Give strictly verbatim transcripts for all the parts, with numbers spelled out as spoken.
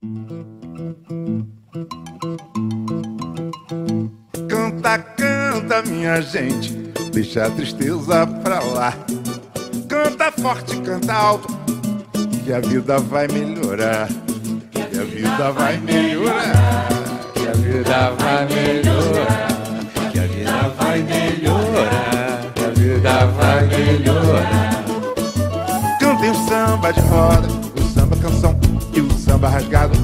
Canta, canta, minha gente, deixa a tristeza pra lá. Canta forte, canta alto, que a vida vai melhorar. Que a vida vai melhorar. Que a vida vai melhorar. Que a vida vai melhorar. Que a vida vai melhorar. Cantem o samba de roda, o samba canção e o samba rasgado.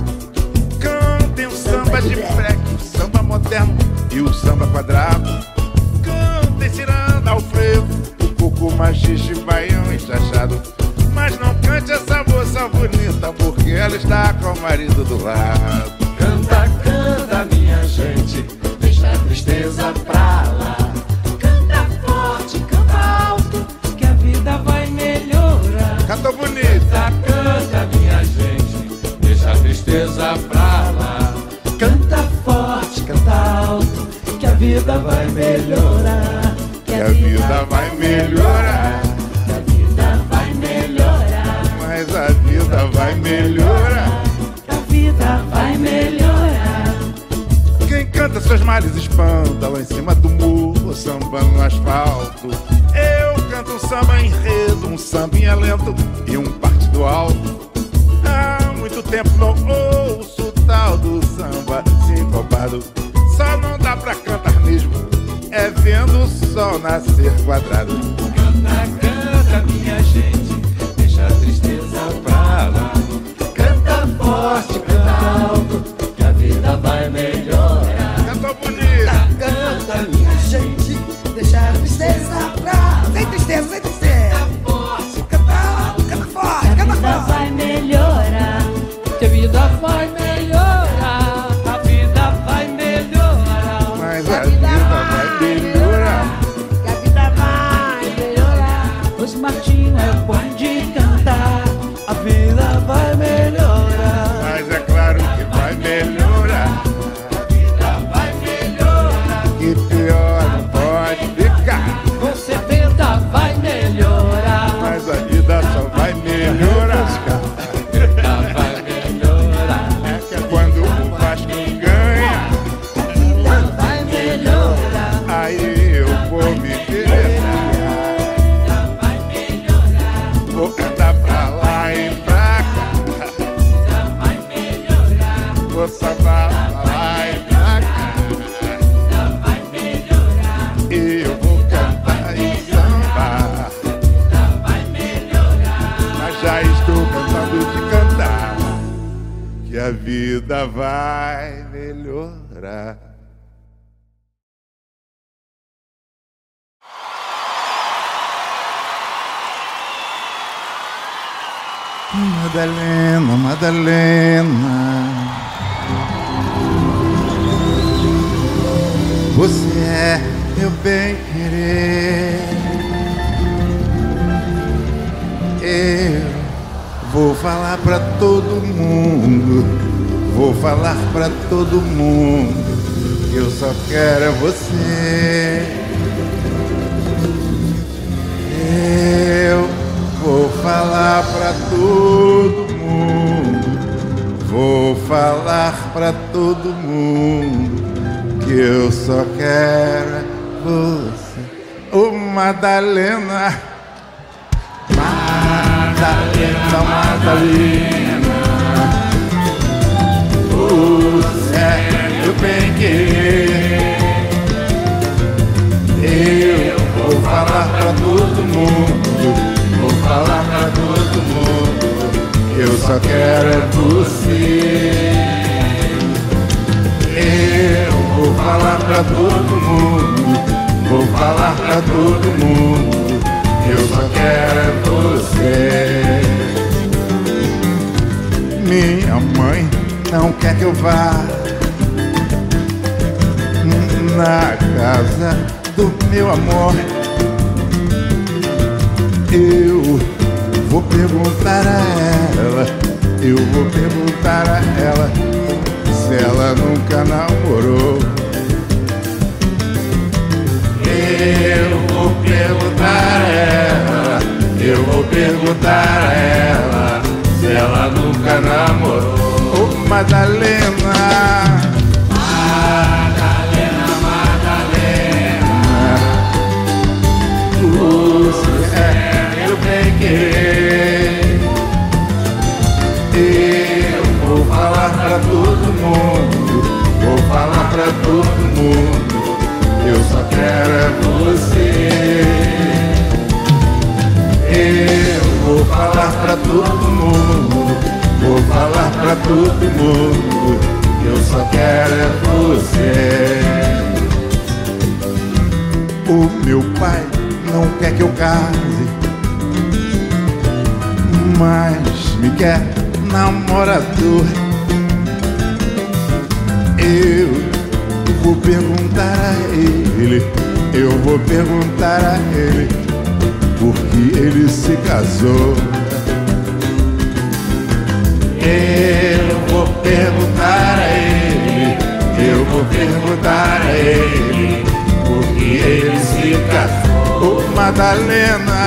Cantem o samba de break, o samba moderno e o samba quadrado. Cantem ciranda ao frevo, o coco, machixe, baião e chachado. Mas não cante essa moça bonita, porque ela está com o marido do lado. Canta, canta, minha gente, deixa a tristeza pra lá. Canta forte, canta alto, que a vida vai melhorar. Canta bonita. Canta, canta, minha gente, deixa a tristeza pra lá. Canta forte, canta alto, que a vida vai melhorar. Que a vida vai melhorar. Que a vida vai melhorar. Mas a vida vai melhorar. Que a vida vai melhorar. Quem canta seus males espanta lá em cima do muro, samba no asfalto. Eu canto um samba enredo, um sambinha lento e um partido alto. Há muito tempo não ouço o tal do samba sincopado. Só não dá pra cantar mesmo, é vendo o sol nascer quadrado. Canta, canta, minha gente, deixa a tristeza pra lá. Canta forte, canta alto, que a vida vai melhorar. Cantou bonita. Canta, minha gente, deixa a tristeza pra lá. Sem tristeza, sem tristeza. Canta forte, Canta alto, canta forte, canta forte. A vida vai melhorar. Que a vida vai melhorar. A vida vai melhorar. Mas a vida vai melhorar. Que a vida vai melhorar. Os Martinho é bom de cantar. A vida vai melhorar. Mas é claro que vai melhorar. a vida vai melhorar. Que pior não pode ficar. Com certeza vai melhorar. Mas a vida só vai melhorar. A vida vai melhorar. É que é quando o Vasco ganha, A vida vai melhorar. aí eu vou me interessar. Vai melhorar. Vou cantar pra lá e pra cá. Vai melhorar. Vou sambar pra lá e pra cá. Vai melhorar. E eu vou cantar e sambar. Vai melhorar. Mas já estou cansado de cantar. Que a vida vai melhorar. Madalena, Madalena, você é meu bem-querer. Eu vou falar pra todo mundo, vou falar pra todo mundo que eu só quero é você. Eu vou falar pra todo mundo, vou falar pra todo mundo que eu só quero é você. Ô Madalena, Madalena, Madalena, você é meu bem-querer. Eu vou falar pra todo mundo, vou falar pra todo mundo que eu só quero é você. Eu vou falar pra todo mundo, vou falar pra todo mundo que eu só quero é você. Minha mãe não quer que eu vá na casa do meu amor. Eu vou perguntar a ela, eu vou perguntar a ela se ela nunca namorou. Eu vou perguntar a ela, eu vou perguntar a ela se ela nunca namorou. Madalena. Madalena, Madalena, Você é meu bem-querer. Eu vou falar pra todo mundo, vou falar pra todo mundo, eu só quero é você. Eu vou falar pra todo mundo, vou falar pra todo mundo, eu só quero é você. O meu pai não quer que eu case, mas me quer namorador. Eu vou perguntar a ele, eu vou perguntar a ele por que ele se casou. Eu vou perguntar a ele, eu vou perguntar a ele por que ele se casou. Oh, Madalena,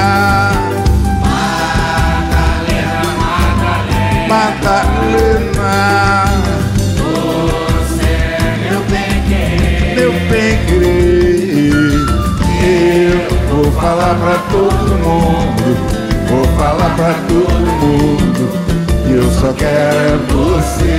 Madalena, Você é meu bem-querer. meu bem-querer. Eu vou falar pra todo mundo, vou falar pra todo mundo, que eu só quero é você.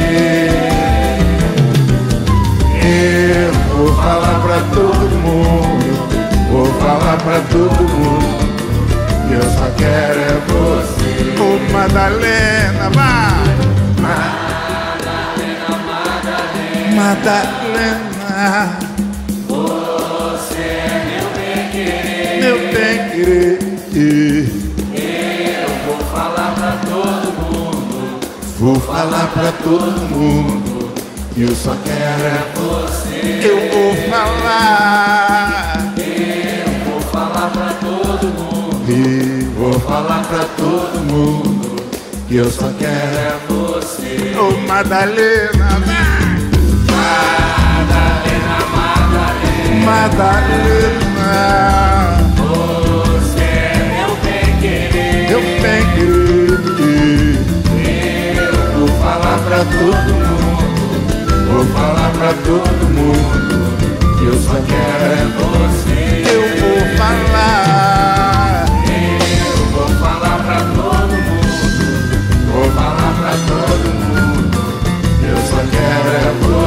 Eu vou falar pra todo mundo, vou falar pra todo mundo, que eu só quero é você. Ô, Madalena, vai! Madalena, Madalena, Madalena, você é meu bem-querer. meu bem-querer. Eu vou falar pra todo mundo, Vou falar pra todo mundo, que eu só quero é você. eu vou falar. Eu vou falar pra todo mundo, E vou falar pra todo mundo, que eu só quero é você. Ô, Madalena, vai! Madalena, Madalena, Madalena, você é meu bem-querer. meu bem-querer. Eu vou falar pra todo mundo, Vou falar pra todo mundo, que eu só quero é você. eu vou falar. Eu vou falar pra todo mundo, Vou falar pra todo mundo, eu só quero é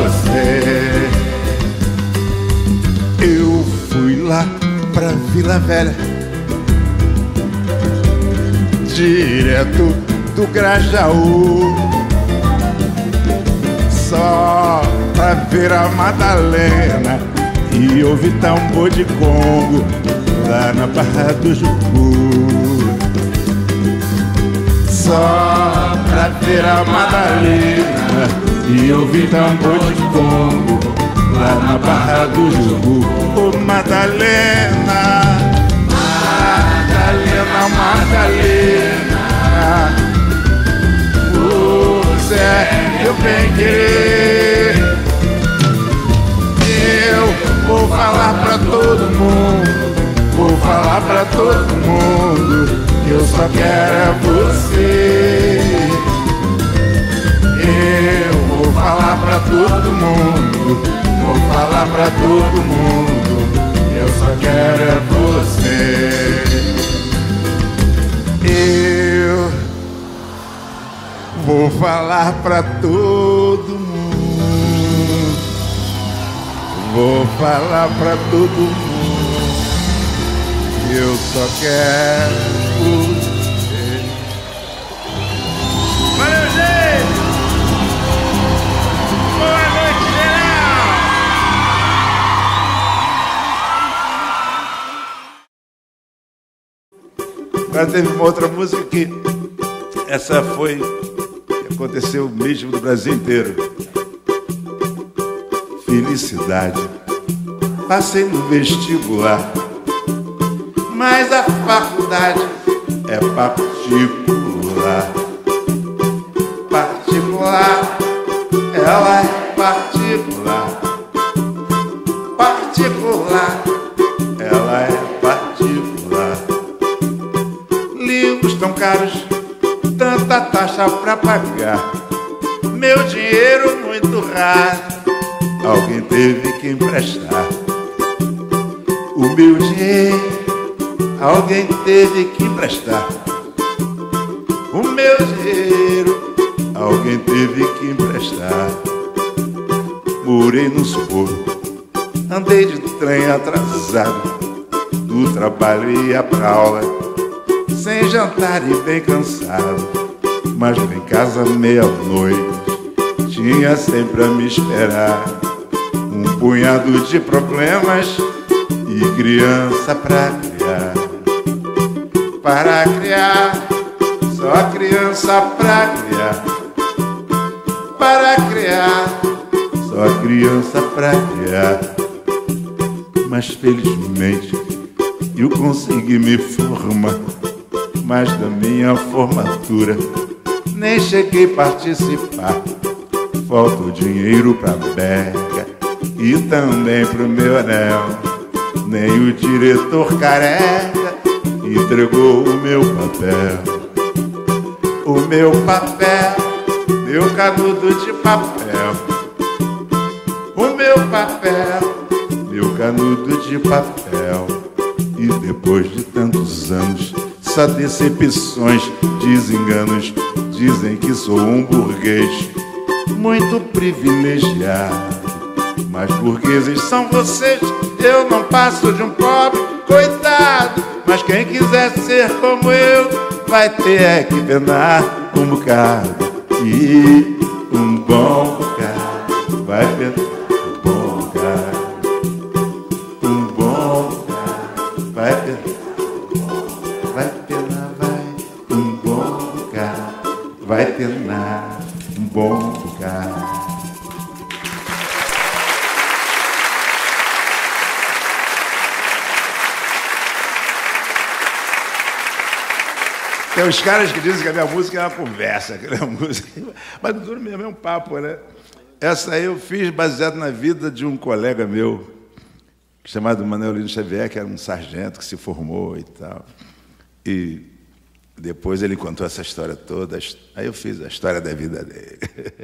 você. Eu fui lá pra Vila Velha, direto do Grajaú, só pra ver a Madalena e ouvir tambor de Congo lá na Barra do Jucu. Só pra ver a Madalena e ouvir tambor de Congo lá na Barra do Jucu. Ô, Madalena, Madalena, Madalena, você é meu bem-querer. Eu vou falar pra todo mundo, vou falar pra todo mundo, que eu só quero é você. Eu vou falar pra todo mundo, vou falar pra todo mundo, que eu só quero é você. Eu vou falar pra todo mundo, vou falar pra todo mundo, que eu só quero você. Valeu, gente! Boa noite, geral! Agora teve uma outra música que essa foi que aconteceu mesmo no Brasil inteiro. Felicidade. Passei no vestibular, mas a faculdade é particular. Particular, ela é particular. Particular, ela é particular. Livros tão caros, tanta taxa pra pagar. meu dinheiro muito raro, alguém teve que emprestar. O meu dinheiro, alguém teve que emprestar. O meu dinheiro, alguém teve que emprestar. Morei no suborno, andei de trem atrasado, do trabalho ia pra aula, sem jantar e bem cansado. Mas em casa meia-noite tinha sempre a me esperar um punhado de problemas e criança pra criar. Para criar, só criança pra criar. Para criar, só criança pra criar. Mas felizmente eu consegui me formar, mas da minha formatura nem cheguei a participar. Falta o dinheiro pra beca e também pro meu anel. Nem o diretor careca entregou o meu papel. O meu papel, meu canudo de papel. O meu papel, meu canudo de papel. E depois de tantos anos, só decepções, desenganos, dizem que sou um burguês muito privilegiado. Mas burgueses são vocês, eu não passo de um pobre coitado. Mas quem quiser ser como eu vai ter é que penar um bocado. E um bom bocado vai penar um bom bocado. Um bom bocado vai penar, vai penar, vai um bom bocado, vai penar um bom bocado. Tem os caras que dizem que a minha música é uma conversa, que é uma música, mas tudo mesmo é um papo, né? Essa aí eu fiz baseado na vida de um colega meu, chamado Manuel Lino Xavier, que era um sargento que se formou e tal. E depois ele contou essa história toda, aí eu fiz a história da vida dele.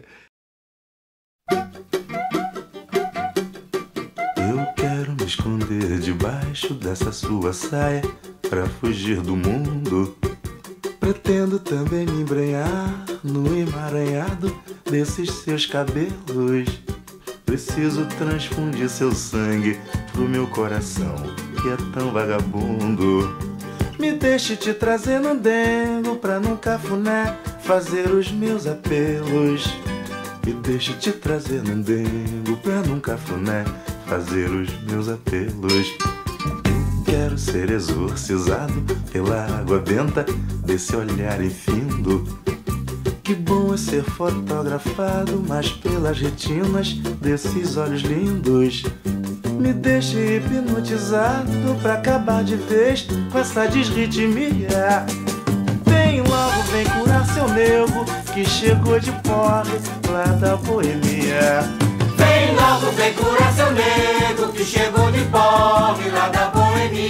Eu quero me esconder debaixo dessa sua saia pra fugir do mundo. Pretendo também me embrenhar no emaranhado desses seus cabelos. Preciso transfundir seu sangue pro meu coração, que é tão vagabundo. Me deixe te trazer no dengo pra num cafuné fazer os meus apelos. Me deixe te trazer num dengo pra num cafuné fazer os meus apelos. Quero ser exorcizado pela água benta desse olhar infindo. Que bom é ser fotografado, mas pelas retinas desses olhos lindos. Me deixe hipnotizado pra acabar de vez com essa desritmia. Vem logo, vem curar seu nego que chegou de porre lá da boemia. Vem logo, vem curar seu nego que chegou de porre lá da boemia.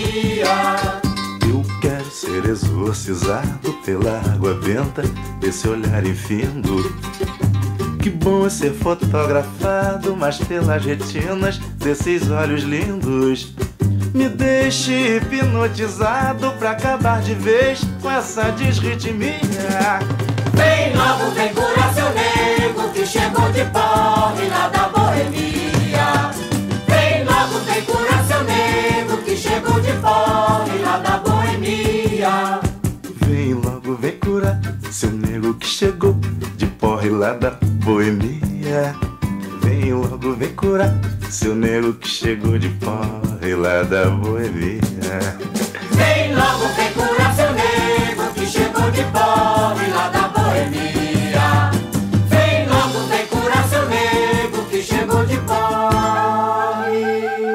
Eu quero ser exorcizado pela água benta desse olhar infindo. Que bom é ser fotografado, mas pelas retinas desses olhos lindos. Me deixe hipnotizado pra acabar de vez com essa desritmia. Vem logo, vem curar seu nego que chegou de porre lá da boemia. Vem logo, vem curar seu nego que chegou de porre lá da boemia. Vem logo, vem curar seu nego que chegou de porre lá da boemia. Vem logo, vem curar seu nego que chegou de porre lá da boemia. Vem logo, vem curar seu nego que chegou de porre lá da boemia. Vem logo, vem curar seu nego que chegou de porre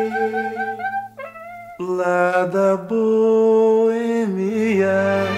lá da boemia.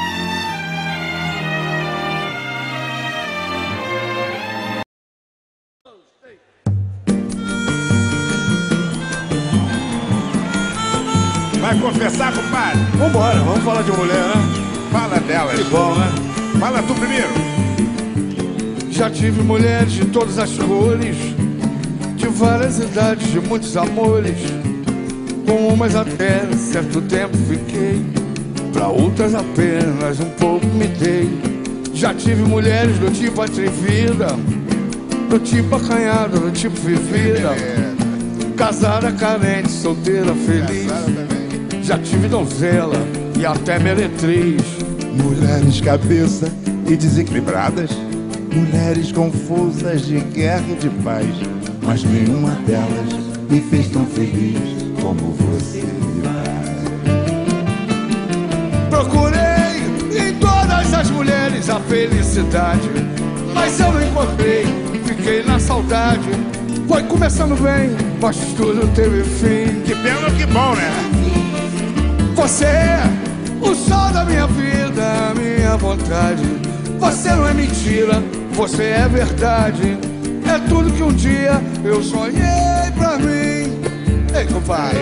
Vai confessar, compadre? Vambora, vamos falar de mulher, né? Fala dela. Que bom, né? Fala tu primeiro. Já tive mulheres de todas as cores, de várias idades, de muitos amores. Com umas até certo tempo fiquei, pra outras apenas um pouco me dei. Já tive mulheres do tipo atrevida, do tipo acanhada, do tipo vivida, casada, carente, solteira, feliz. Já tive donzela e até meretriz. Mulheres cabeça e desequilibradas, mulheres confusas de guerra e de paz, mas nenhuma delas me fez tão feliz como você me faz. Procurei em todas as mulheres a felicidade, mas eu não encontrei, fiquei na saudade. Foi começando bem, mas tudo teve fim. Que pena, que bom, né? Você é o sol da minha vida, a minha vontade. Você não é mentira, você é verdade. É tudo que um dia eu sonhei pra mim. Ei, compadre.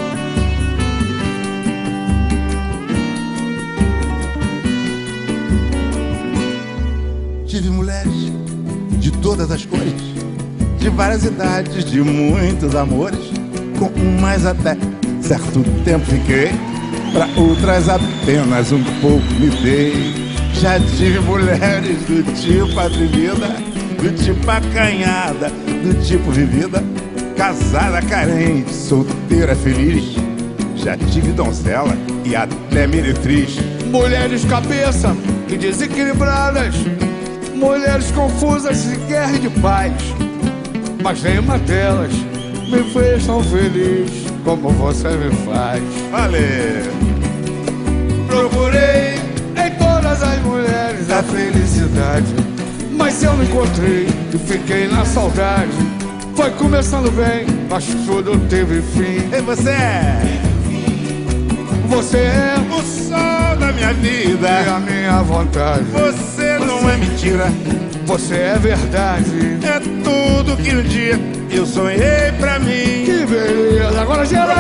Tive mulheres de todas as cores, de várias idades, de muitos amores. Com umas até certo tempo fiquei, pra outras apenas um pouco me dei. Já tive mulheres do tipo atrevida, do tipo acanhada, do tipo vivida, casada, carente, solteira, feliz. Já tive donzela e até meretriz. Mulheres cabeça e desequilibradas, mulheres confusas de guerra e de paz, mas nenhuma delas me fez tão feliz como você me faz. Valeu! Procurei em todas as mulheres a felicidade, mas eu não encontrei e fiquei na saudade. Foi começando bem, mas tudo teve fim. E você é? Você é o sol da minha vida e a minha vontade. Você não é mentira, você é verdade. É tudo que um dia eu sonhei pra mim. Que beleza, agora geral!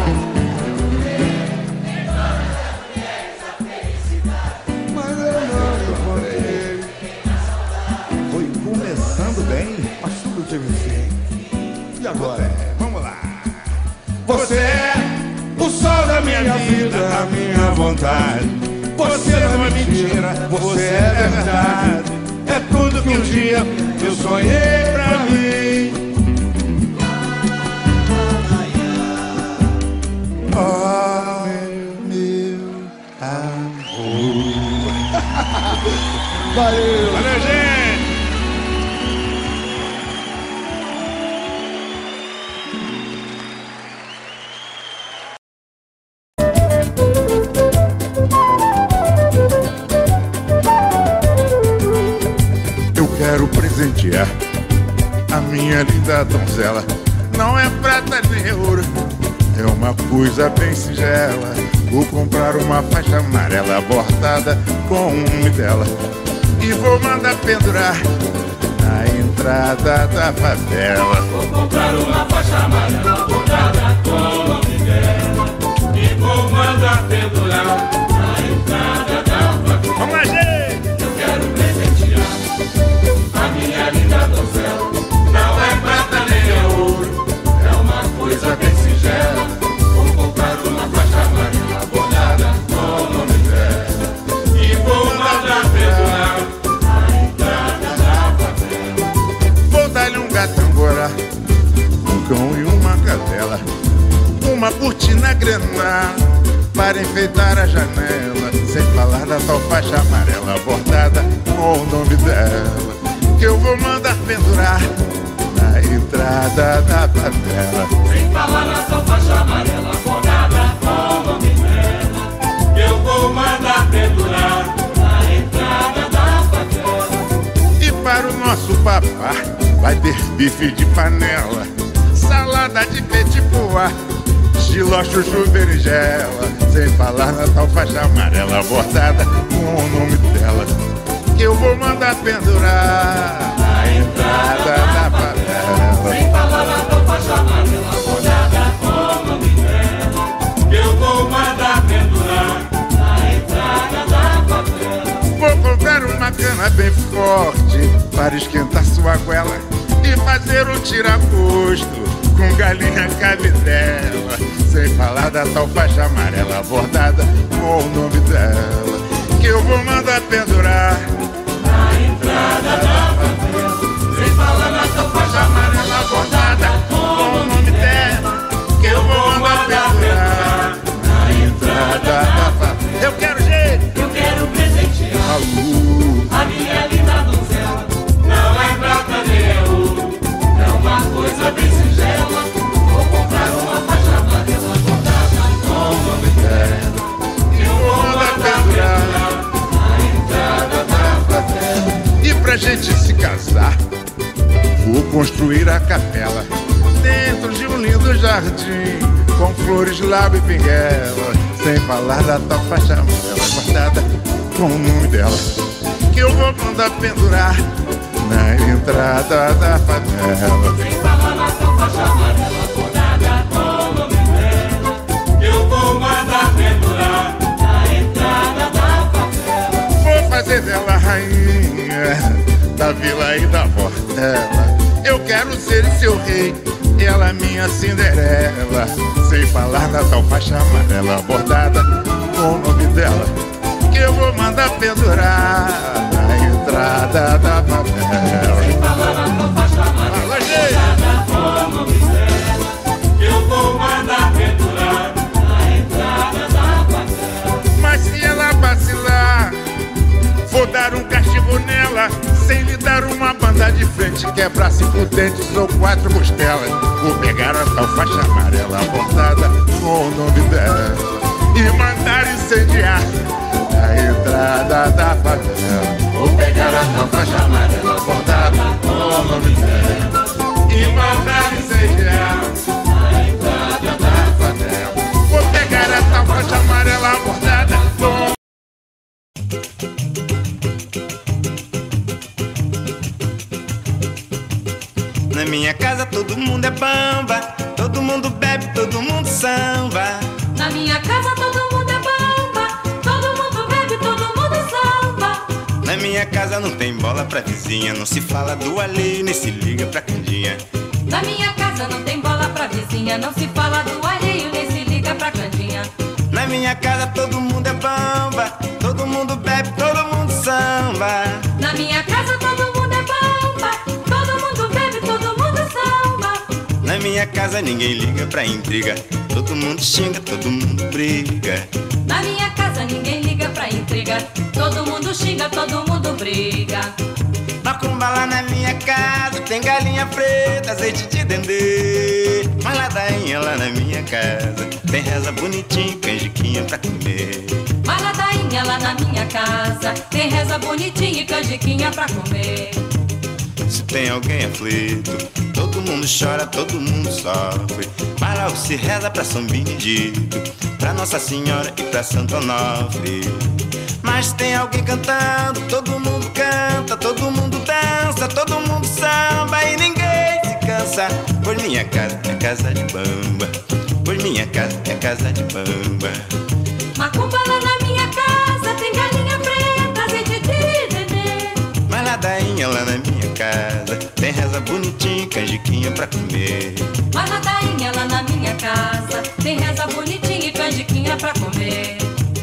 Mas eu não encontrei. Foi começando bem, mas tudo teve fim. E agora? É, vamos lá. Você é o sol da minha vida, a minha vontade. Você não é mentira, você é verdade. É tudo que um dia eu sonhei pra mim. Oh, meu amor. Valeu! Valeu, gente! Eu quero presentear a minha linda donzela. Não é prata nem ouro, é uma coisa bem singela. Vou comprar uma faixa amarela bordada com o nome dela e vou mandar pendurar na entrada da favela. Vou comprar uma faixa amarela bordada com o nome dela e vou mandar pendurar na entrada da favela. Vamos lá, gente! Eu quero presentear a minha linda donzela. Não é prata nem é ouro, é uma coisa bem singela. Vou comprar uma faixa amarela bordada com o nome dela e vou mandar pendurar na entrada da favela. Vou dar-lhe um gatambora, um cão e uma cadela, uma cortina grená para enfeitar a janela, sem falar da tal faixa amarela bordada com o nome dela, que eu vou mandar pendurar na entrada da favela. Sem falar na tal faixa amarela bordada com o nome dela, eu vou mandar pendurar na entrada da favela. E para o nosso papá vai ter bife de panela, salada de petit pois, giló, chuchu, berinjela, sem falar na tal faixa amarela bordada com o nome dela, que eu vou mandar pendurar na entrada da favela. Sem falar na tal faixa amarela bordada com o nome dela, eu vou mandar pendurar na entrada da favela. Vou comprar uma cana bem forte para esquentar sua goela e fazer um tira-gosto com galinha cabidela. Sem falar da tal faixa amarela bordada com o nome dela, que eu vou mandar pendurar na entrada da favela. Sem falar da tal faixa amarela bordada com o nome dela, que eu vou mandar pendurar na entrada da favela. Eu quero jeito, eu quero presentear a luz, a minha linda donzela. Não é prata nem é ouro, é uma coisa bem singela. Vou comprar uma faixa amarela bordada com o nome dela, que eu vou mandar pendurar na entrada da favela. E pra gente se casar, vou construir a capela dentro de um lindo jardim, com flores, lábio e pinguela. Sem falar da tal faixa amarela bordada com o nome dela, que eu vou mandar pendurar na entrada da favela. Sem falar da tal faixa amarela bordada com o nome dela, que eu vou mandar pendurar na entrada da favela. Vou fazer dela rainha da vila e da portela. Eu quero ser seu rei, ela minha Cinderela. Sem falar da tal faixa amarela bordada com o nome dela, que eu vou mandar pendurar na entrada da favela. Sem falar da tal faixa amarela bordada com o nome dela, que eu vou mandar pendurar na entrada da favela. Mas se ela vacilar, vou dar um castigo nela, sem lhe dar uma banda de frente, quebrar cinco dentes ou quatro costelas. Vou pegar a tal faixa amarela bordada com o nome dela e mandar incendiar a entrada da favela. Vou pegar a tal faixa amarela bordada com o nome dela e mandar incendiar a entrada da favela. Vou pegar a tal faixa amarela bordada com... Na minha casa todo mundo é bamba, todo mundo bebe, todo mundo samba. Na minha casa todo mundo é bamba, todo mundo bebe, todo mundo samba. Na minha casa não tem bola pra vizinha, não se fala do alheio, nem se liga pra candinha. Na minha casa não tem bola pra vizinha, não se fala do alheio, nem se liga pra candinha. Na minha casa todo mundo é bamba, todo mundo bebe, todo mundo samba. Na minha casa todo mundo é bamba, todo mundo bebe, todo mundo samba. Na minha casa ninguém liga pra intriga, todo mundo xinga, todo mundo briga. Na minha casa ninguém liga pra intriga, todo mundo xinga, todo mundo briga. Macumba lá na minha casa, tem galinha preta, azeite de dendê. Mas ladainha lá na minha casa, tem reza bonitinha, canjiquinha pra comer. Mas ladainha lá na minha casa, tem reza bonitinha e canjiquinha pra comer. Se tem alguém aflito, todo mundo chora, todo mundo sofre. Mas logo se reza pra São Benedito, pra Nossa Senhora e pra Santo Onofre. Mas tem alguém cantando, todo mundo canta, todo mundo dança, todo mundo samba e ninguém se cansa. Pois minha casa é casa de bamba, pois minha casa é casa de bamba. Macumba lá na minha casa, tem galinha preta, azeite de dendê. Mas ladainha lá na minha casa, tem reza bonitinha, canjiquinha pra comer. Mas ladainha lá na minha casa, tem reza bonitinha e canjiquinha pra comer.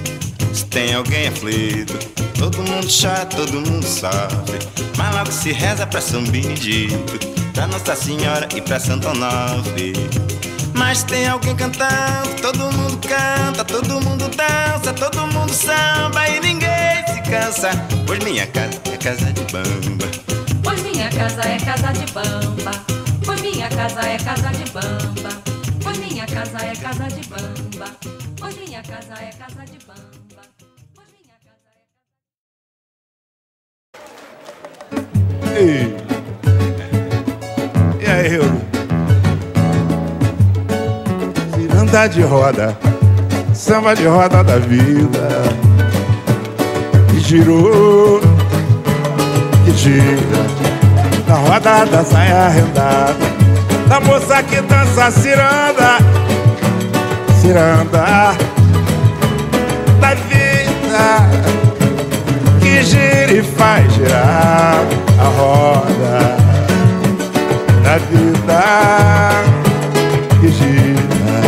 Se tem alguém aflito, todo mundo chora, todo mundo sofre. Mas logo se reza pra São Benedito, pra Nossa Senhora e pra Santo Onofre. Mas tem alguém cantando, todo mundo canta, todo mundo dança, todo mundo samba e ninguém se cansa. Pois minha casa é casa de bamba, Pois minha casa é casa de bamba, pois minha casa é casa de bamba, pois minha casa é casa de bamba, pois minha casa é casa de bamba, pois minha casa é... Ei. E aí, Euro? Ciranda de roda, samba de roda da vida, que girou, que gira, na roda da saia arrendada, da moça que dança ciranda, ciranda da vida, que que gira e faz girar a roda da vida, que gira,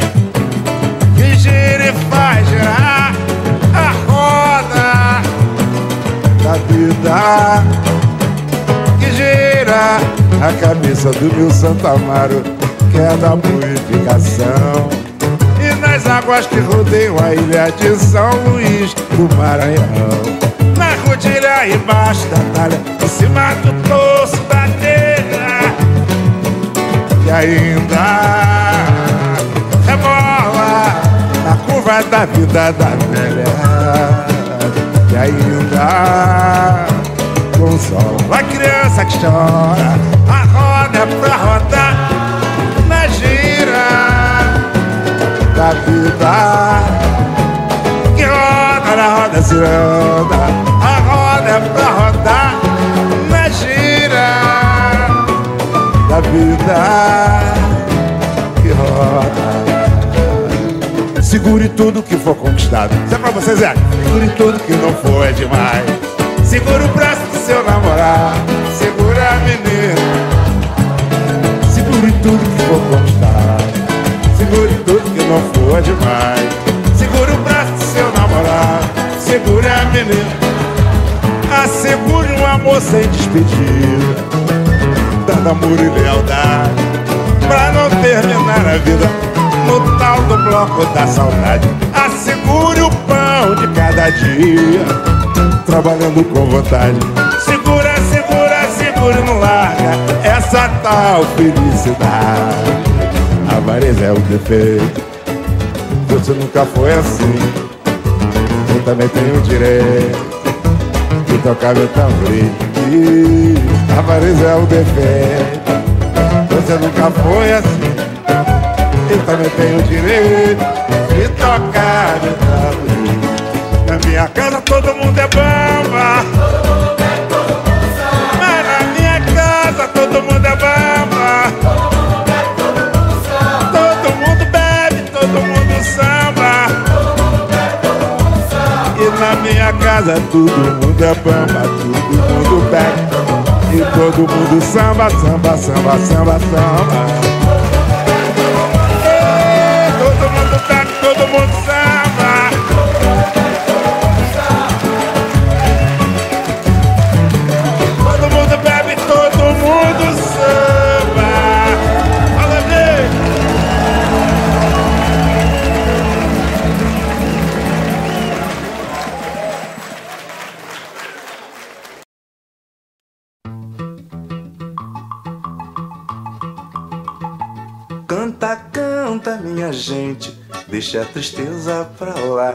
que gira e faz girar a roda da vida, que gira a cabeça do meu Santo Amaro, que é da purificação, e nas águas que rodeiam a ilha de São Luís do Maranhão, na rodilha embaixo da talha, em cima do torso da telha, que ainda rebola na curva da vida da velha, que ainda consola a criança que chora. A roda é pra rodar na gira da vida, que roda na roda ciranda. A roda é pra rodar na gira da vida, que roda. Segure tudo que for conquistado. Isso é pra você, Zé. Segure tudo que não for é demais. Segura o braço do seu namorado, segura a menina. Segure tudo que for conquistado, segure tudo que não for demais. Segura o braço do seu namorado, segura a menina. Assegure um amor sem despedida, dando amor e lealdade, pra não terminar a vida no tal do bloco da saudade. Assegure o pão de cada dia, trabalhando com vontade. Segura, segura, segura, não larga essa tal felicidade. A avareza é o defeito, você nunca foi assim. Eu também tenho o direito de tocar meu tamborim. A avareza é o defeito, você nunca foi assim. Eu também tenho o direito de tocar meu tamborim. Na minha casa todo mundo é bamba, mas na minha casa todo mundo é bamba. Todo mundo bebe, todo mundo samba. E na minha casa todo mundo é bamba, todo mundo bebe e todo mundo samba, samba, samba, samba, samba. Ei, todo mundo bebe, todo mundo samba. Canta, canta, minha gente, deixa a tristeza pra lá.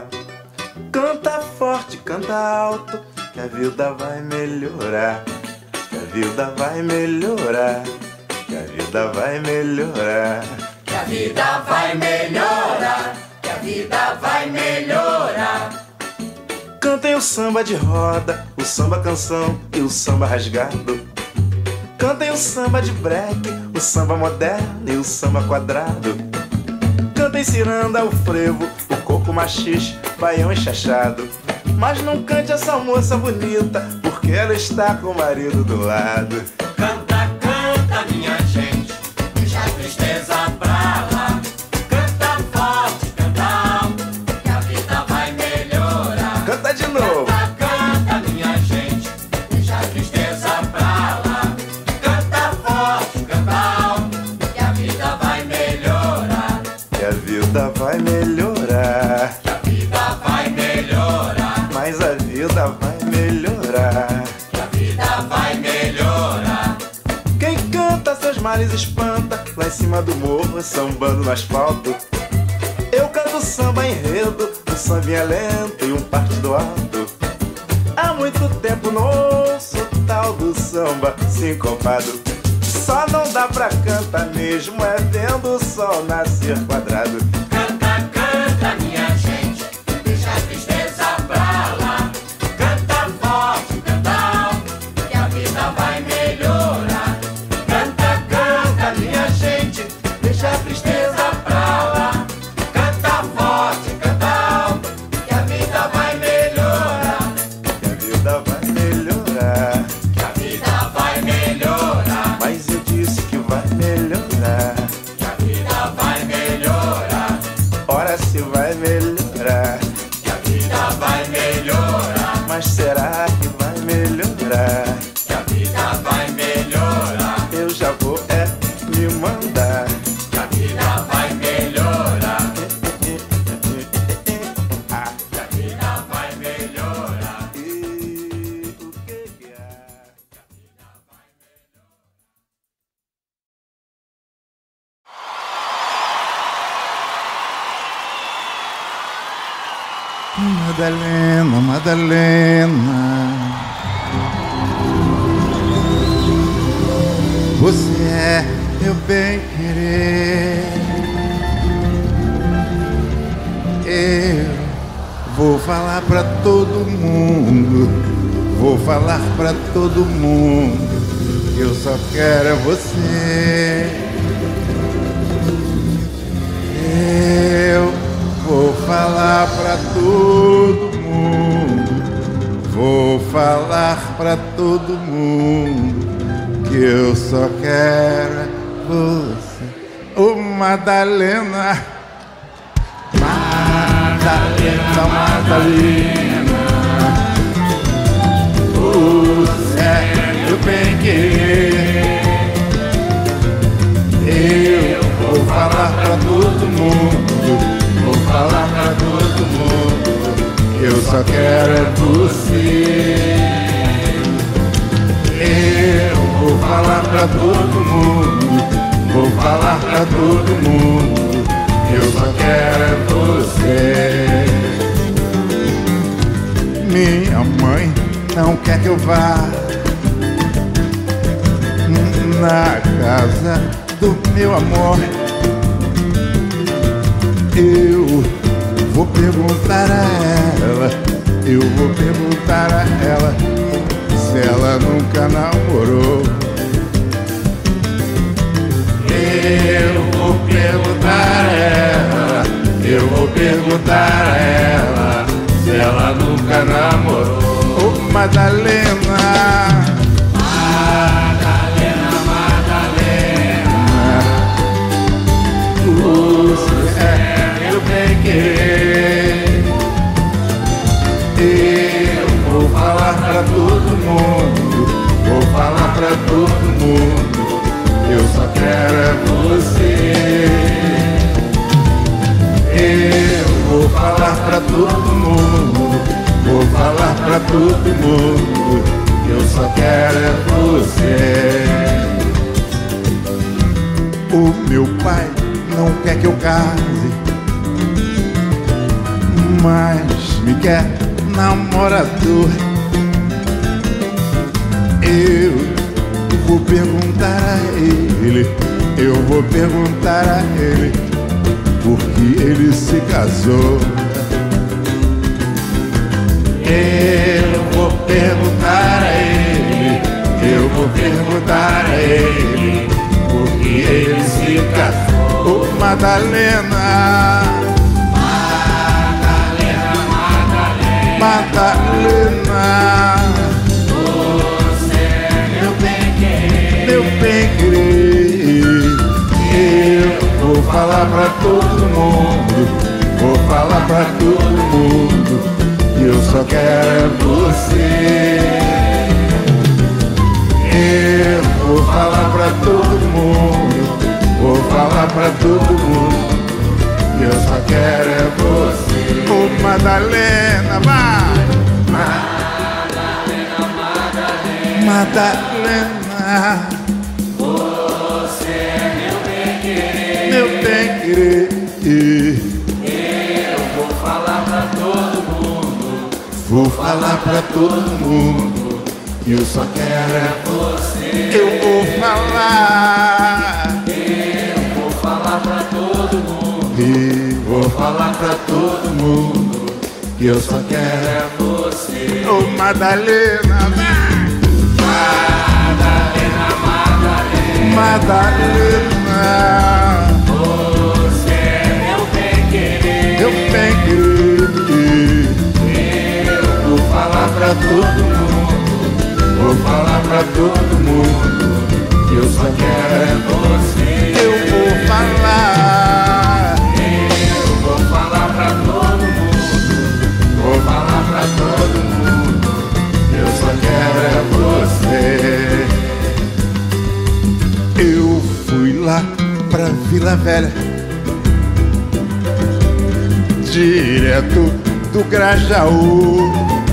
Canta forte, canta alto, que a vida vai melhorar. Que a vida vai melhorar. Que a vida vai melhorar. Que a vida vai melhorar. Que a vida vai melhorar. Cantem o samba de roda, o samba canção e o samba rasgado. Cantem o samba de break, o samba moderno e o samba quadrado. Cantem ciranda, o frevo, o coco machixe, baião enxachado. Mas não cante essa moça bonita, porque ela está com o marido do lado. Canta, canta, minha gente, deixa a tristeza pra lá. Canta forte, canta alto, que a vida vai melhorar. Canta de novo. Canta, canta, minha gente, deixa a tristeza pra lá. Canta forte, canta alto, que a vida vai melhorar. Que a vida vai melhorar. Que a vida vai melhorar. Mas a vida vai melhorar. Que a vida vai melhorar. Quem canta seus males espanta, lá em cima do morro, sambando no asfalto. Eu canto samba enredo, um sambinha lento e um partido alto. Há muito tempo não ouço o tal do samba sincopado. Só não dá pra cantar mesmo, é vendo o sol nascer quadrado. Canta, canta, minha gente, deixa a tristeza pra lá. Canta forte, canta alto, que a vida vai melhorar. Canta, canta, minha gente, deixa a tristeza pra lá. Canta forte, canta alto, que a vida vai melhorar. Que a vida Madalena, Madalena, você é meu bem-querer. Eu vou falar pra todo mundo, vou falar pra todo mundo que eu só quero é você. Eu vou falar pra todo mundo, vou falar pra todo mundo que eu só quero é você. Ô Madalena, Madalena, Madalena, você é meu bem-querer. Eu vou falar pra todo mundo, vou falar pra todo mundo que eu só quero é você. Eu vou falar pra todo mundo, vou falar pra todo mundo que eu só quero é você. Minha mãe não quer que eu vá na casa do meu amor. Eu vou perguntar a ela, eu vou perguntar a ela se ela nunca namorou. Eu vou perguntar a ela, eu vou perguntar a ela se ela nunca namorou. Ô Madalena, Madalena, Madalena, você é meu bem-querer. Eu vou falar pra todo mundo, vou falar pra todo mundo, eu só quero é você. Eu vou falar pra todo mundo, vou falar pra todo mundo, eu só quero é você. O meu pai não quer que eu case, mas me quer namorador. Eu vou perguntar a ele, eu vou perguntar a ele por que ele se casou. Eu vou perguntar a ele, eu vou perguntar a ele por que ele se casou. Ô Madalena, Madalena, Madalena, Madalena, você é meu bem-querer, meu bem-querer. Eu vou falar pra todo mundo, vou falar pra todo mundo que eu só quero é você. Eu vou falar pra todo mundo, vou falar pra todo mundo que eu só quero é você. Ô Madalena, vai! Madalena, Madalena, Madalena, você é meu bem-querer, meu bem-querer. Eu vou falar pra todo mundo, vou falar pra todo mundo que eu só quero é você. Eu vou falar, eu vou falar pra todo mundo, e vou falar pra todo mundo que eu só quero é você. Ô Madalena, Madalena, Madalena, Madalena, você é meu bem-querer, meu bem-querer. Eu vou falar pra todo mundo, vou falar pra todo mundo que eu só quero é você. Eu vou falar, eu vou falar pra todo mundo, vou falar pra todo mundo que eu só quero é você. Eu fui lá pra Vila Velha, direto do Grajaú,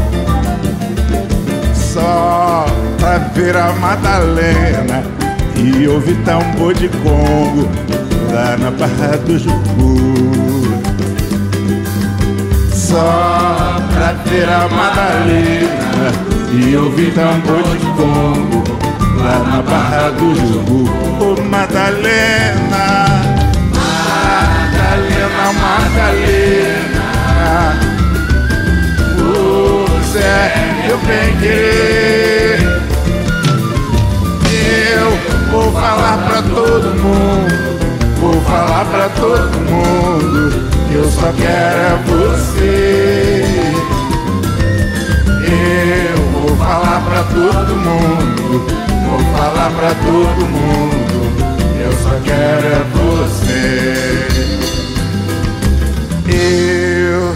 só pra ver a Madalena e ouvir tambor de Congo lá na Barra do Jucu. só pra ver a Madalena e ouvir tambor de Congo lá na Barra do Jubu. Ô Madalena, Madalena, Madalena, você é meu bem-querer. Eu vou falar pra todo mundo, vou falar pra todo mundo que eu só quero é você. Eu vou falar pra todo mundo, vou falar pra todo mundo que eu só quero é você. Eu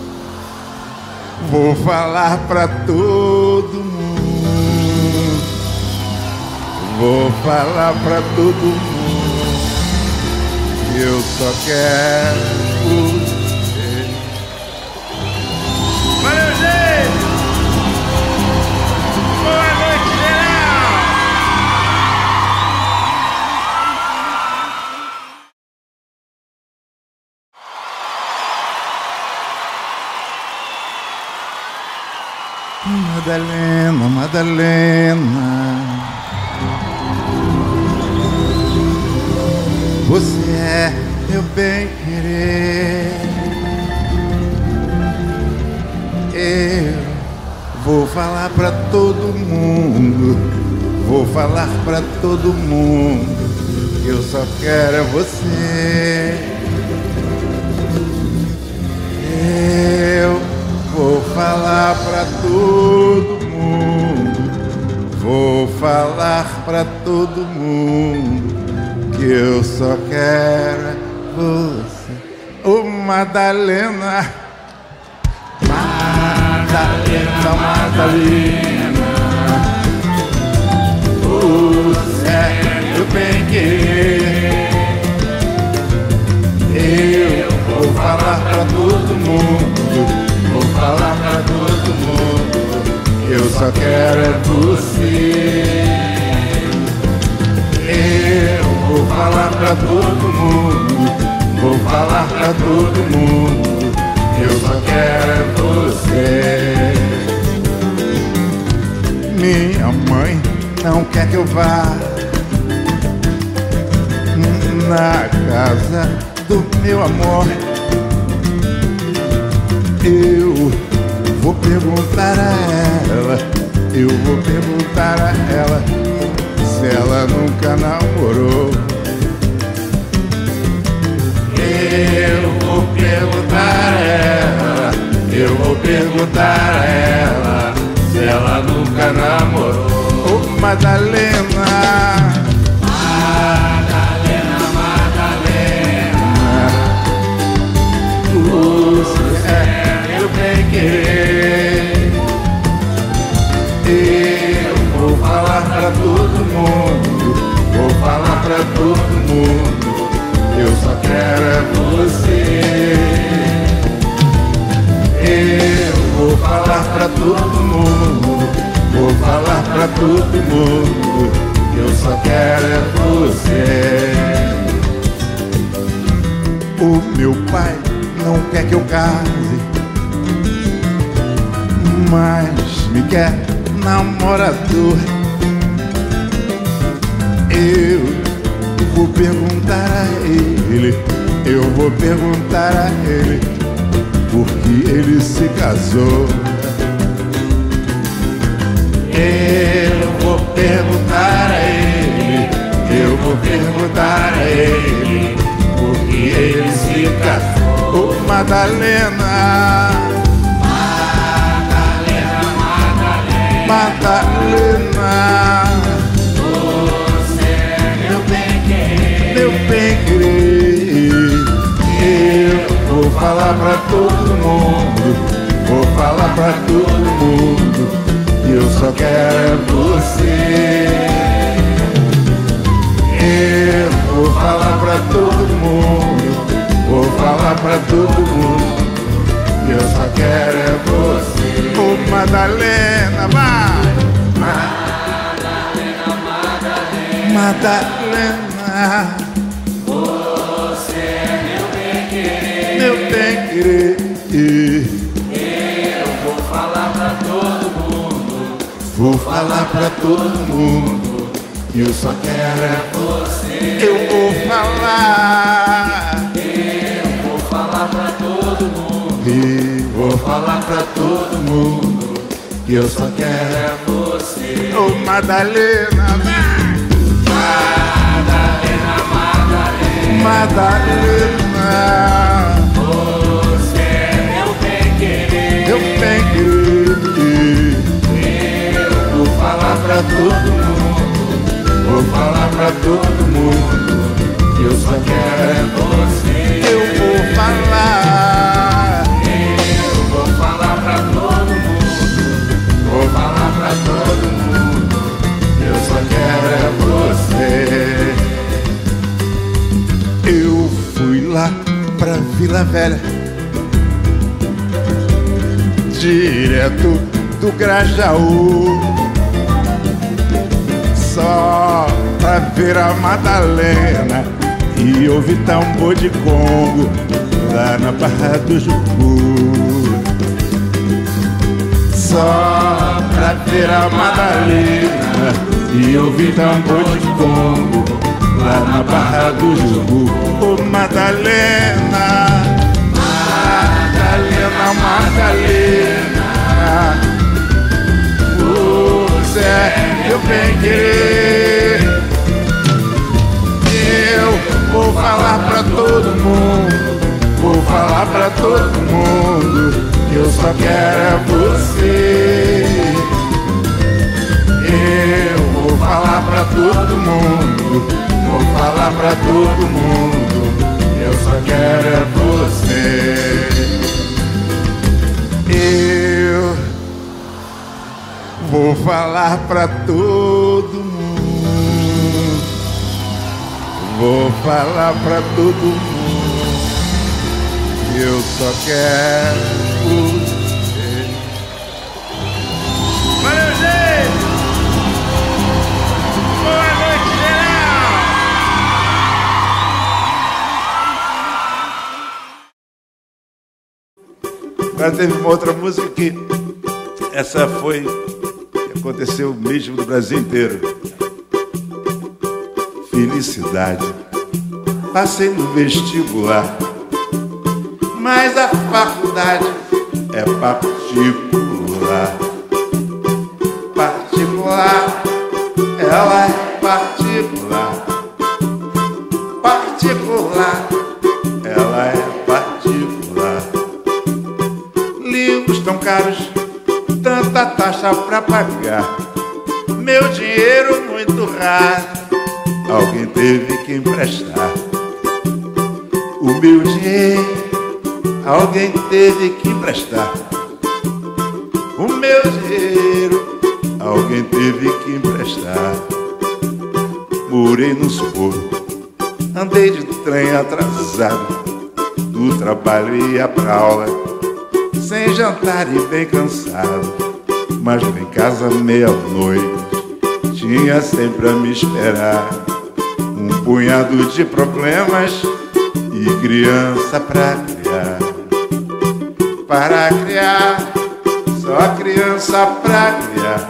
vou falar pra todo mundo, vou falar pra todo mundo que eu só quero você. Valeu, gente! Boa noite, geral! Madalena, Madalena, você é meu bem-querer. Eu vou falar pra todo mundo, vou falar pra todo mundo que eu só quero é você. Eu vou falar pra todo mundo, vou falar pra todo mundo que eu só quero é você. Ô Madalena, Madalena, Madalena, você é meu bem-querer. Eu vou falar pra todo mundo, vou falar pra todo mundo que eu só quero é você. Eu vou falar pra todo mundo, vou falar pra todo mundo que eu só quero é você. Minha mãe não quer que eu vá na casa do meu amor. Eu vou perguntar a ela, eu vou perguntar a ela se ela nunca namorou. Eu vou perguntar a ela, eu vou perguntar a ela se ela nunca namorou. Ô Madalena, Madalena, Madalena, você é meu bem-querer. Eu vou falar pra todo mundo, vou falar pra todo mundo, eu só quero é você. Eu vou falar pra todo mundo, vou falar pra todo mundo, eu só quero é você. O meu pai não quer que eu case, mas me quer namorador. Eu vou perguntar a ele, eu vou perguntar a ele por que ele se casou. Eu vou perguntar a ele, eu vou perguntar a ele por que ele se casou. Ô Madalena, Madalena, Madalena, Madalena, você é meu bem-querer, meu bem-querer. Eu vou falar pra todo mundo, vou falar pra todo mundo que eu só quero é você. Eu vou falar pra todo mundo, vou falar pra todo mundo que eu só quero é você. Ô Madalena, vai! Madalena, Madalena, Madalena, você é meu bem-querer, meu bem-querer. vou falar pra todo mundo, eu só quero é você. Eu vou falar, Eu vou falar pra todo mundo, e vou falar pra todo mundo, que eu só quero é você. Ô Madalena, Madalena, Madalena, Madalena, você é meu bem-querer. eu bem querer. Eu vou falar pra todo mundo, Vou falar pra todo mundo, que eu só quero é você. eu vou falar, Eu vou falar pra todo mundo, vou falar pra todo mundo, eu só quero é você. eu fui lá pra Vila Velha, direto do Grajaú, só pra ver a Madalena e ouvir tambor de Congo lá na Barra do Jucu. Só pra ver a Madalena e ouvir tambor de Congo lá na Barra do Jucu. Ô Madalena, Madalena, Madalena, você é meu bem querer. Eu vou falar pra todo mundo, vou falar pra todo mundo, que eu só quero é você. Eu vou falar pra todo mundo, vou falar pra todo mundo, que eu só quero é você. Eu vou falar pra todo mundo, vou falar pra todo mundo, que eu só quero você. Valeu, gente! Boa noite, geral! Agora teve uma outra música que essa foi que aconteceu mesmo no Brasil inteiro. Felicidade. Passei no vestibular, mas a faculdade é particular. Particular, ela é particular. Particular, ela é particular. Livros tão caros, tanta taxa pra pagar, meu dinheiro muito raro, alguém teve que emprestar. O meu dinheiro, alguém teve que emprestar. O meu dinheiro, alguém teve que emprestar. Morei no suborno, andei de trem atrasado, do trabalho ia pra aula, sem jantar e bem cansado. Mas em casa meia-noite tinha sempre a me esperar um punhado de problemas e criança pra criar. Para criar, só criança pra criar.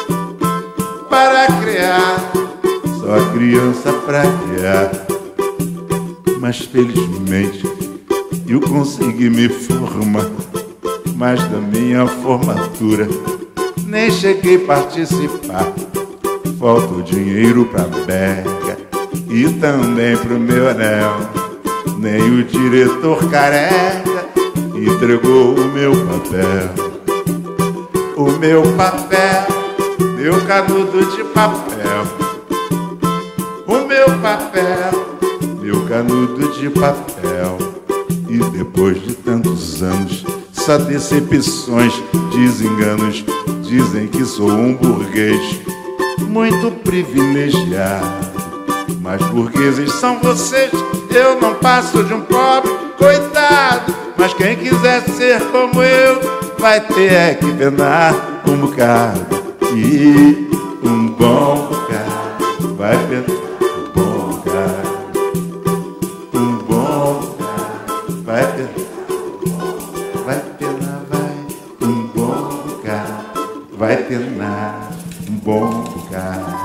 Para criar, só criança pra criar. Mas felizmente eu consegui me formar, mas da minha formatura nem cheguei a participar. Falta o dinheiro pra beca e também pro meu anel. Nem o diretor careca entregou o meu papel. O meu papel, meu canudo de papel. O meu papel, meu canudo de papel. E depois de tantos anos, só decepções, desenganos, dizem que sou um burguês muito privilegiado. Mas burgueses são vocês, eu não passo de um pobre coitado. Mas quem quiser ser como eu, vai ter é que penar um bocado. E um bom bocado, vai penar um bom bocado. Um bom bocado, vai penar. Vai penar, vai, um bom bocado, vai penar. bom ficar.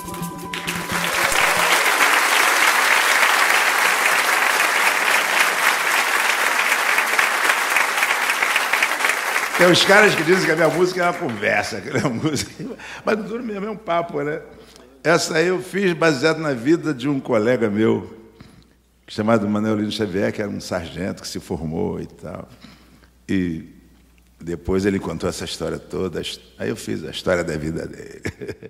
Tem os caras que dizem que a minha música é uma conversa, que é uma música. Mas tudo mesmo é um papo, né? Essa aí eu fiz baseado na vida de um colega meu, chamado Manuel Lino Xavier, que era um sargento que se formou e tal. E depois ele contou essa história toda. Aí eu fiz a história da vida dele.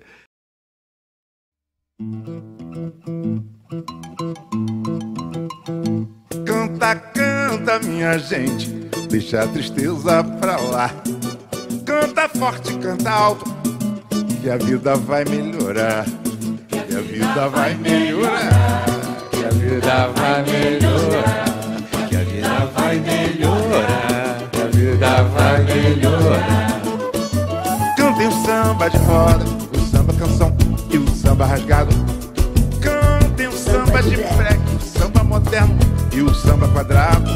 Canta, canta, minha gente, deixa a tristeza pra lá. Canta forte, canta alto, que a vida vai melhorar. Que a vida vai melhorar. Que a vida vai melhorar. Que a vida vai melhorar. Que a vida vai melhorar. Cantem o samba de roda, o samba canção e o samba rasgado. Cantem o samba de freque, o samba moderno e o samba quadrado.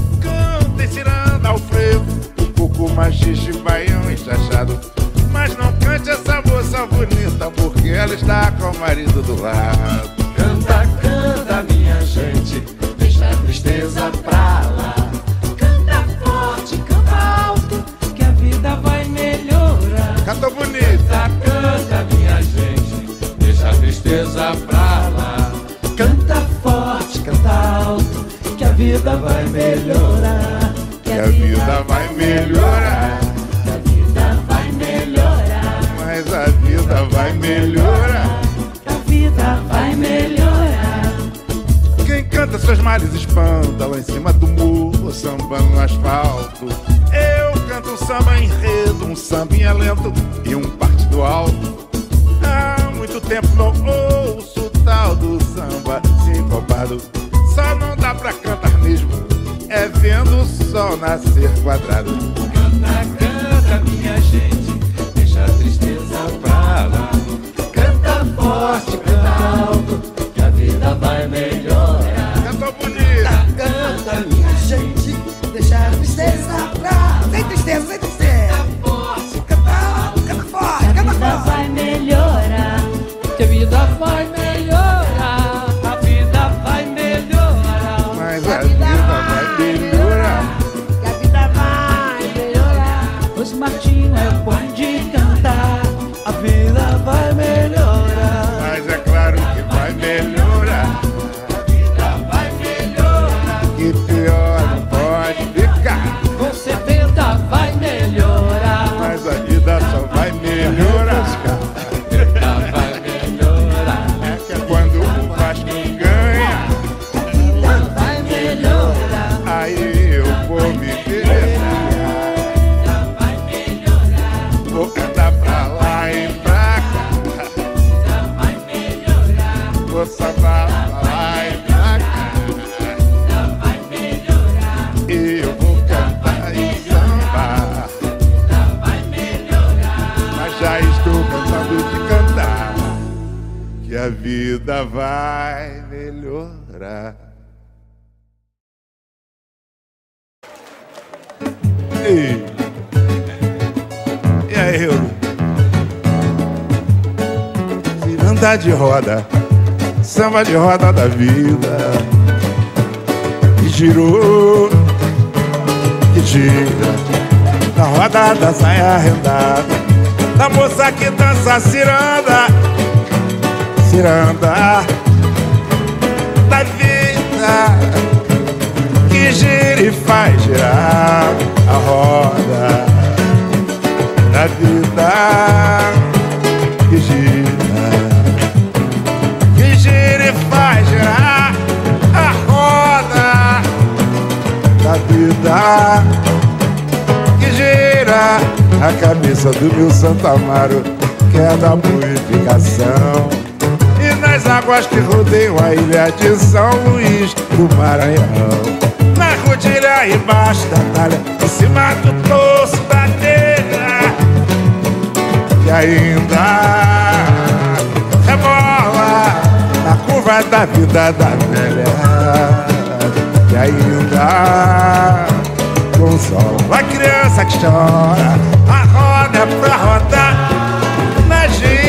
Cantem ciranda ao frevo, o coco machixe, baião e chachado. Mas não cante essa moça bonita, porque ela está com o marido do lado. Canta, canta, minha gente, deixa a tristeza pra lá. Canta forte, canta alto, que a vida vai melhorar. Canta bonita. Canta, canta, minha gente, deixa a tristeza pra lá. Canta forte, canta alto, que a vida vai melhorar. Que a vida vai melhorar. Que a vida vai melhorar. Mas a vida vai melhorar. Que a vida vai melhorar. Quem canta seus males espanta lá em cima do muro, samba no asfalto. Eu canto um samba enredo, um sambinha lento e um partido alto. Há muito tempo não ouço o tal do samba sincopado. Só não dá pra cantar mesmo, é vendo o sol nascer quadrado. Canta, canta, minha gente, deixa a tristeza pra lá. Canta forte, canta alto, que a vida vai melhorar. Cantou bonita. Canta, minha gente, deixa a tristeza pra lá. Sem tristeza, sem tristeza. Canta forte, Canta alto, canta forte, A canta vida forte. vai melhorar. Que a vida vai melhorar. A vida vai melhorar. Mas a vida vai melhorar. Que a vida vai melhorar. Os Martinho é bom de cantar. a vida vai melhorar. Mas é claro que vai melhorar. A vida vai melhorar. Que pior não pode ficar. Com certeza vai melhorar. Mas a vida só vai melhorar. A vida vai melhorar. É que é quando o Vasco ganha, A vida vai melhorar. aí eu vou me interessar. Vai melhorar. Vou cantar pra lá e pra cá. Vai melhorar. Vou sambar pra lá e pra cá. Vai melhorar. E eu vou cantar e sambar. Vai melhorar. Mas já estou cansado de cantar. Que a vida vai melhorar. E, e aí, Euro? Ciranda de roda, samba de roda da vida. Que girou, que gira, na roda da saia arrendada, da moça que dança ciranda, ciranda da vida, que gira e faz girar a roda da vida, que gira, que gira e faz girar a roda da vida, que gira a cabeça do meu Santo Amaro, que é da purificação, e nas águas que rodeiam a ilha de São Luís do Maranhão, na rodilha embaixo da talha, em cima do torso da telha, que ainda rebola na curva da vida da velha, que ainda consola a criança que chora, a roda é pra rodar na gira.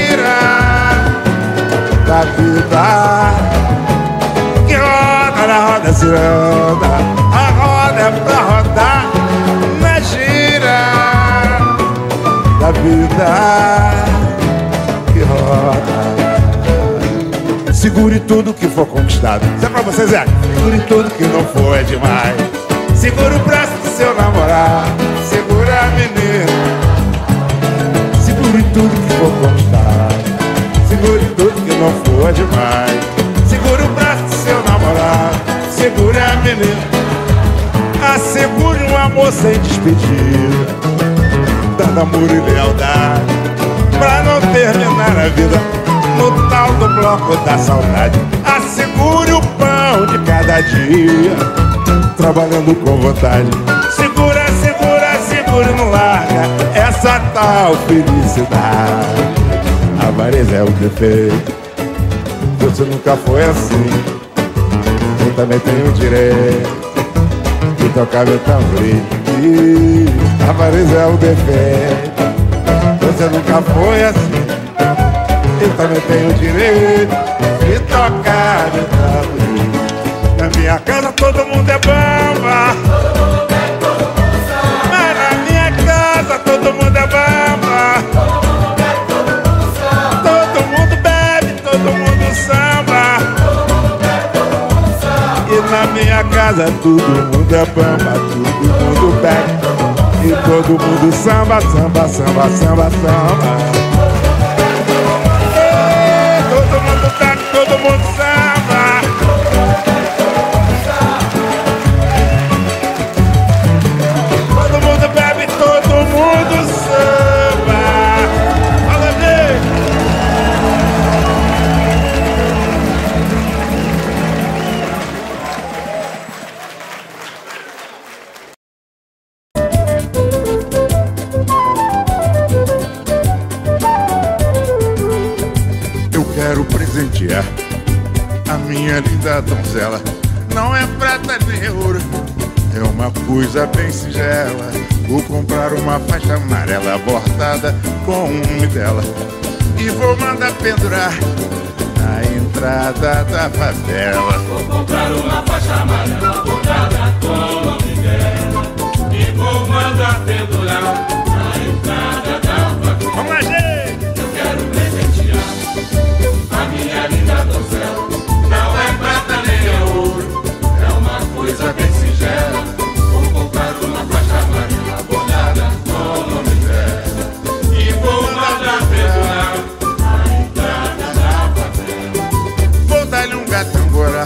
da vida que roda na roda ciranda. A roda é pra rodar na gira da vida que roda. Segure tudo que for conquistado. Isso é pra você, Zé. Segure tudo que não for é demais. Segura o braço do seu namorado. Segura a menina. Segure tudo que for conquistado. Segure tudo que não for é demais. Segura o braço do seu namorado. Segura a menina. Assegure um amor sem despedida, dando amor e lealdade, pra não terminar a vida no tal do bloco da saudade. Assegure o pão de cada dia, trabalhando com vontade. Segura, segura, segura, não larga essa tal felicidade. A avareza é o defeito, você nunca foi assim. Eu também tenho o direito de tocar meu tamborim. A avareza é o defeito, você nunca foi assim. Eu também tenho o direito de tocar meu tamborim. Na minha casa todo mundo é bamba, mas na minha casa todo mundo é bamba. Todo mundo bebe, todo mundo samba. E na minha casa todo mundo é bamba, todo mundo bebe e todo mundo samba, samba, samba, samba, samba. Todo mundo samba. Todo mundo bebe, todo mundo samba. Fala, gente. Eu quero presentear a minha linda donzela. Não é prata nem ouro, é uma coisa bem singela. Vou comprar uma faixa amarela bordada com o nome dela e vou mandar pendurar na entrada da favela. Vou comprar uma faixa amarela bordada com o nome dela e vou mandar pendurar na entrada da favela. Vamos lá, gente! Eu quero presentear a minha linda donzela. Não é prata nem é ouro, é uma coisa bem singela. Vou comprar uma faixa amarela bordada com o nome dela e vou mandar pendurar na entrada da favela. Vou dar-lhe um gatambora,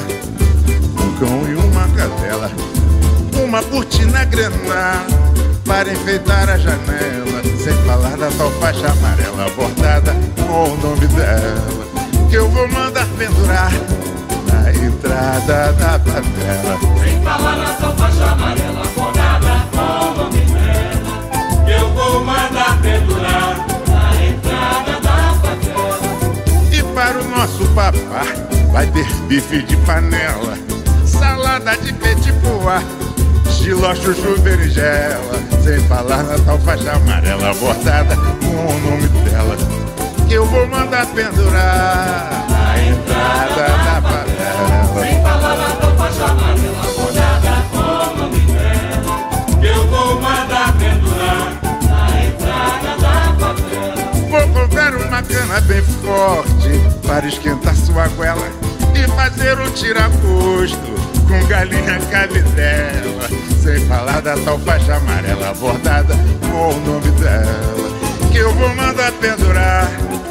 um cão e uma cadela, uma cortina grená para enfeitar a janela, sem falar da tal faixa amarela bordada com o nome dela, que eu vou mandar pendurar na entrada da favela. Sem falar na tal faixa amarela bordada com o nome dela, que eu vou mandar pendurar na entrada da favela. E para o nosso papá vai ter bife de panela, salada de petit pois, giló, chuchu, berinjela, sem falar na tal faixa amarela bordada com o nome dela, que eu vou mandar pendurar na entrada da favela. Sem falar na tal faixa amarela bordada com o nome dela, que eu vou mandar pendurar na entrada da favela. Vou comprar uma cana bem forte para esquentar sua goela e fazer um tira-gosto com galinha cabidela, sem falar da tal faixa amarela bordada com o nome dela, que eu vou mandar pendurar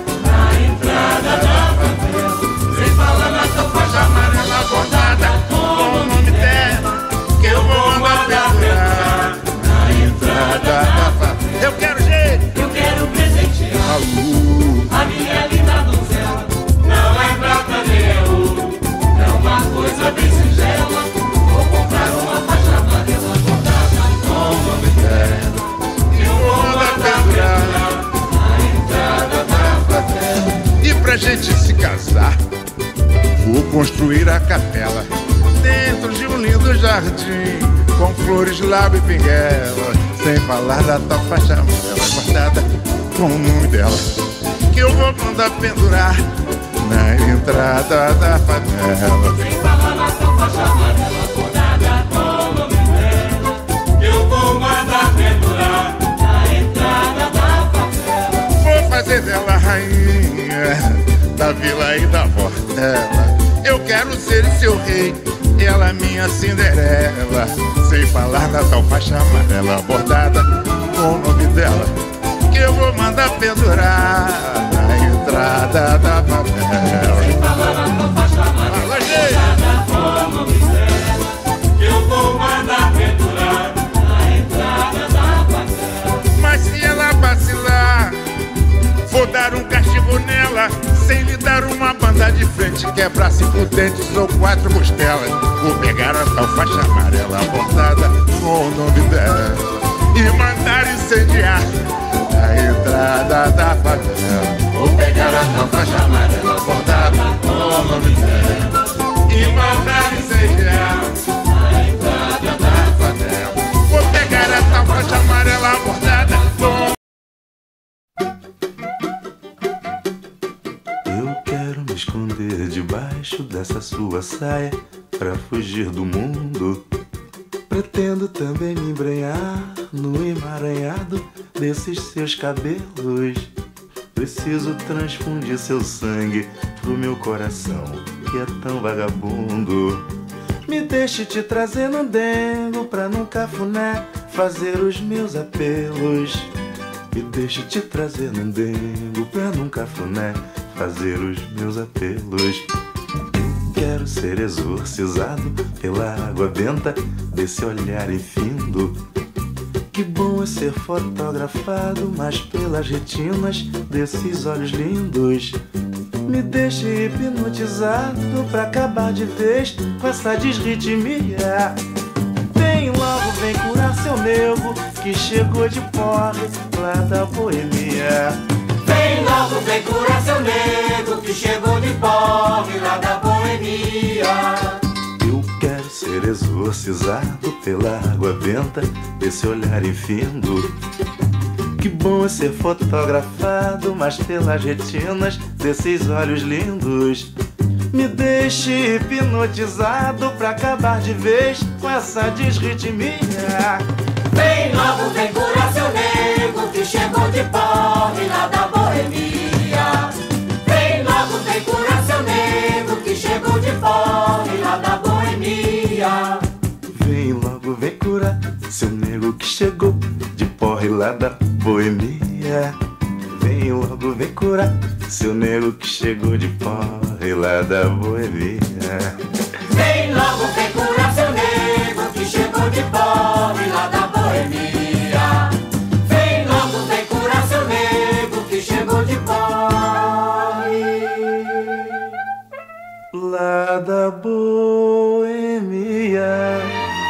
na entrada da favela. Sem falar na tal faixa amarela bordada com o nome dela, que eu vou mandar pendurar na entrada da favela. Eu quero jeito, eu quero presentear a luz, a minha linda donzela. Não é prata nem é ouro, é uma coisa bem singela. Vou comprar uma faixa amarela bordada com o nome dela e vou mandar pendurar na entrada da favela. E pra gente se casar, vou construir a capela dentro de um lindo jardim, com flores, lábio e pinguela, sem falar da tal faixa amarela bordada com o nome dela, que eu vou mandar pendurar na entrada da favela. Sem falar na tua faixa amarela bordada com o nome dela, eu vou mandar pendurar na entrada da favela. Vou fazer dela rainha da vila e da portela. Eu quero ser seu rei, ela minha Cinderela. Sem falar na tal faixa amarela bordada com o nome dela, que eu vou mandar pendurar na entrada da favela. Sem falar na tua faixa amarela bordada com o nome dela, que eu vou mandar pendurar na entrada da favela. Mas se ela vacilar, vou dar um castigo nela, sem lhe dar uma banda de frente, quebrar cinco dentes ou quatro costelas. Vou pegar a tal faixa amarela bordada com o nome dela e mandar incendiar a entrada da favela. Vou pegar a tal faixa amarela bordada com o nome dela E mandar incendiar a entrada da favela. Vou pegar a tal faixa amarela bordada com... Eu quero me esconder debaixo dessa sua saia pra fugir do mundo. Pretendo também me embrenhar no emaranhado desses seus cabelos. Preciso transfundir seu sangue pro meu coração, que é tão vagabundo. Me deixe te trazer num dengo pra num cafuné fazer os meus apelos. Me deixe te trazer num dengo pra num cafuné fazer os meus apelos. Eu quero ser exorcizado pela água benta desse olhar infindo. Que bom é ser fotografado, mas pelas retinas desses olhos lindos. Me deixe hipnotizado pra acabar de vez com essa desritmia. Vem logo, vem curar seu nego que chegou de porre lá da boemia. Vem logo, vem curar seu nego que chegou de porre lá da boemia. Eu quero ser exorcizado pela água benta desse olhar infindo. Que bom é ser fotografado, mas pelas retinas desses olhos lindos. Me deixe hipnotizado pra acabar de vez com essa desritmia. Vem logo, vem curar seu nego que chegou de porre lá da boemia. Vem logo, vem curar seu nego que chegou de porre lá da boemia. Vem logo, vem curar seu nego que chegou de porre lá da boemia. Vem logo, vem curar seu nego que chegou de porre lá da boemia. Vem logo, vem curar seu nego que chegou de porre lá da boemia. Vem logo, vem curar seu nego que chegou de porre lá da boemia.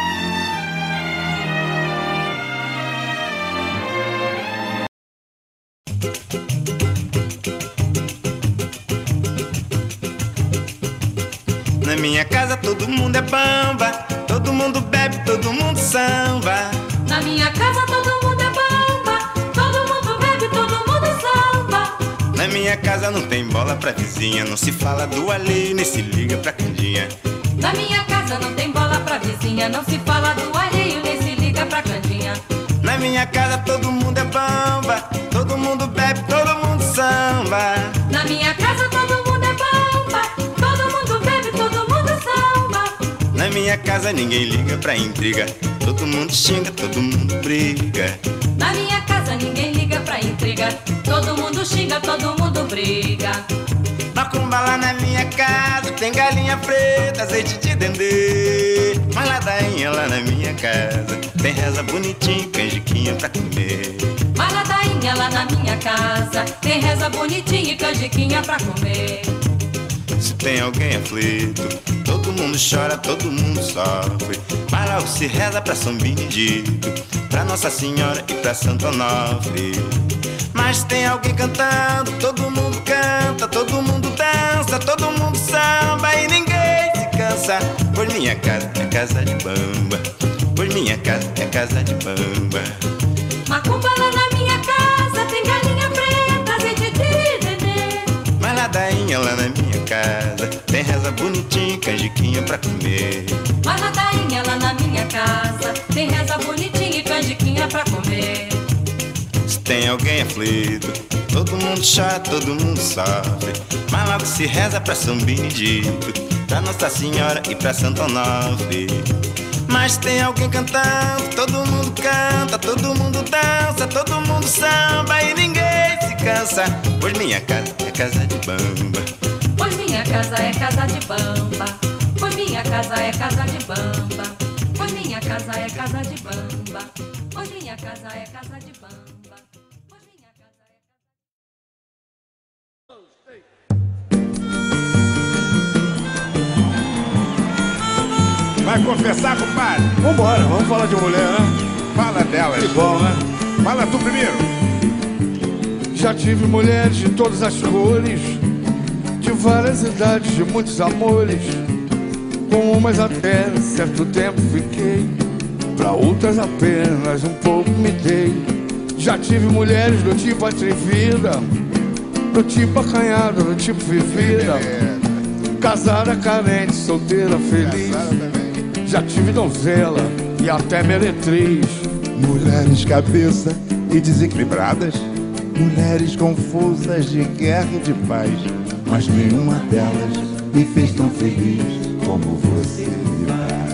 Na minha casa todo mundo é bamba, todo mundo bebe, todo mundo samba. Na minha casa todo mundo é bamba, todo mundo bebe, todo mundo samba. Na minha casa não tem bola pra vizinha, não se fala do alheio, nem se liga pra candinha. Na minha casa não tem bola pra vizinha, não se fala do alheio, nem se liga pra candinha. Na minha casa todo mundo é bamba, todo mundo bebe, todo mundo samba. Na minha casa todo mundo é bamba, todo mundo bebe, todo mundo samba. Na minha casa ninguém liga pra intriga, todo mundo xinga, todo mundo briga. Na minha casa ninguém liga pra intriga, todo mundo xinga, todo mundo briga. Macumba lá na minha casa, tem galinha preta, azeite de dendê. Mas ladainha lá na minha casa, tem reza bonitinha, canjiquinha pra comer. Mas ladainha lá na minha casa, tem reza bonitinha e canjiquinha pra comer. Se tem alguém aflito, todo mundo chora, todo mundo sofre. Mas logo se reza pra São Benedito, pra Nossa Senhora e pra Santo Onofre. Mas tem alguém cantando, todo mundo canta, todo mundo dança, todo mundo samba e ninguém se cansa. Pois minha casa é casa de bamba, pois minha casa é casa de bamba. Macumba lá na minha casa, tem galinha preta, azeite de dendê. Mas ladainha lá na minha casa tem reza bonitinha, canjiquinha pra comer. Mas ladainha lá na minha casa tem reza bonitinha e canjiquinha pra comer. Se tem alguém aflito, todo mundo chora, todo mundo sofre. Mas logo se reza pra São Benedito, pra Nossa Senhora e pra Santo Onofre. Mas tem alguém cantando, todo mundo canta, todo mundo dança, todo mundo samba e ninguém se cansa. Pois minha casa é casa de bamba. Pois minha casa é casa de bamba. Pois minha casa é casa de bamba. Pois minha casa é casa de bamba. Pois minha casa é casa de bamba. Pois minha casa é Vai confessar, compadre? Vambora, vamos falar de mulher, né? Fala dela. Que bom, né? Fala tu primeiro. Já tive mulheres de todas as cores, de várias idades, de muitos amores. Com umas até certo tempo fiquei, pra outras apenas um pouco me dei. Já tive mulheres do tipo atrevida, do tipo acanhada, do tipo vivida, casada, carente, solteira, feliz. Já tive donzela e até meretriz. Mulheres cabeça e desequilibradas, mulheres confusas de guerra e de paz, mas nenhuma delas me fez tão feliz como você me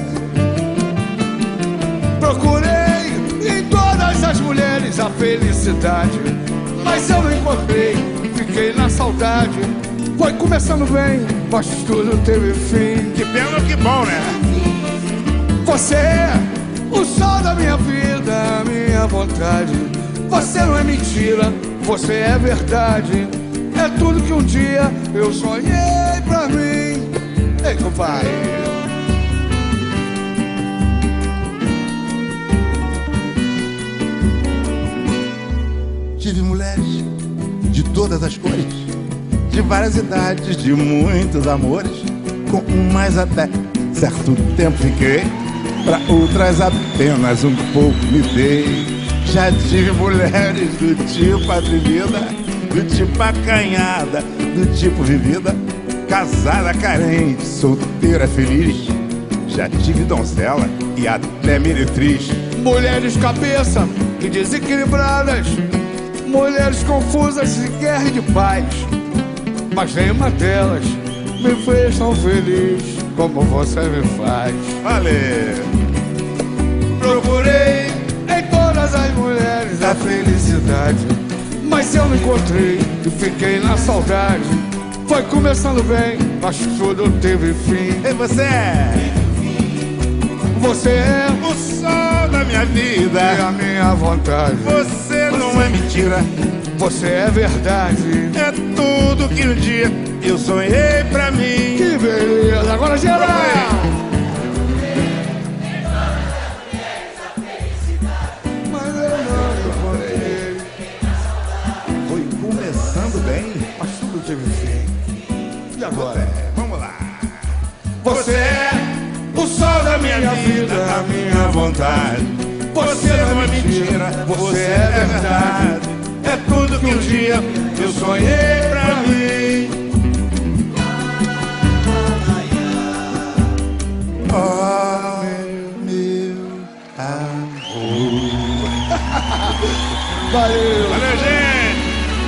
faz. Procurei em todas as mulheres a felicidade, mas eu não encontrei, fiquei na saudade. Foi começando bem, mas tudo teve fim. Que pena ou que bom, né? Você é o sol da minha vida, a minha vontade. Você não é mentira, você é verdade. É tudo que um dia eu sonhei pra mim. Ei, compadre. Tive mulheres de todas as cores, de várias idades, de muitos amores. Com umas até certo tempo fiquei, pra outras apenas um pouco me dei. Já tive mulheres do tipo atrevida, do tipo acanhada, do tipo vivida, casada, carente, solteira, feliz. Já tive donzela e até meretriz. Mulheres cabeça e desequilibradas, mulheres confusas de guerra e de paz, mas nenhuma delas me fez tão feliz como você me faz. Valeu! Procurei em todas as mulheres a felicidade, mas eu não encontrei e fiquei na saudade. Foi começando bem, mas tudo teve fim. E você é? Você é o sol da minha vida e a minha vontade. Você não é mentira, você é verdade. É tudo que um dia eu sonhei pra mim. Que beleza, agora geral! Mas eu não encontrei. Foi começando bem, mas tudo teve fim. E agora? É, vamos lá. Você é o sol da minha vida, a minha vontade. Você não é mentira, você é verdade. É tudo que um dia eu sonhei pra mim. Oh, meu amor. Valeu! Valeu, gente!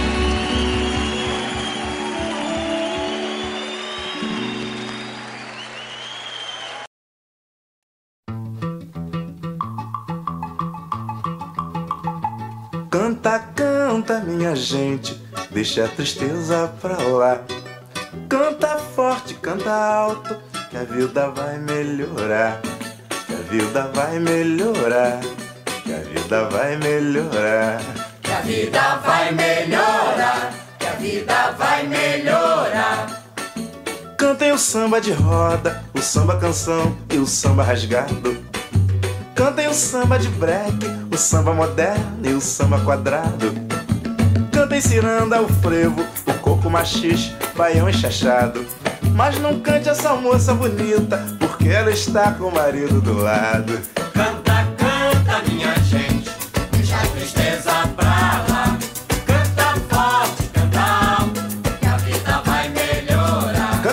Canta, canta, minha gente, deixa a tristeza pra lá. Canta forte, canta alto, que a vida vai melhorar. Que a vida vai melhorar. Que a vida vai melhorar. Que a vida vai melhorar. Que a vida vai melhorar. Cantem o samba de roda, o samba canção e o samba rasgado. Cantem o samba de break, o samba moderno e o samba quadrado. Cantem ciranda, o frevo, o coco machixe, baião enxachado. Mas não cante essa moça bonita, porque ela está com o marido do lado. Canta, canta, minha gente, deixa a tristeza pra lá. Canta forte, canta alto, que a vida vai melhorar.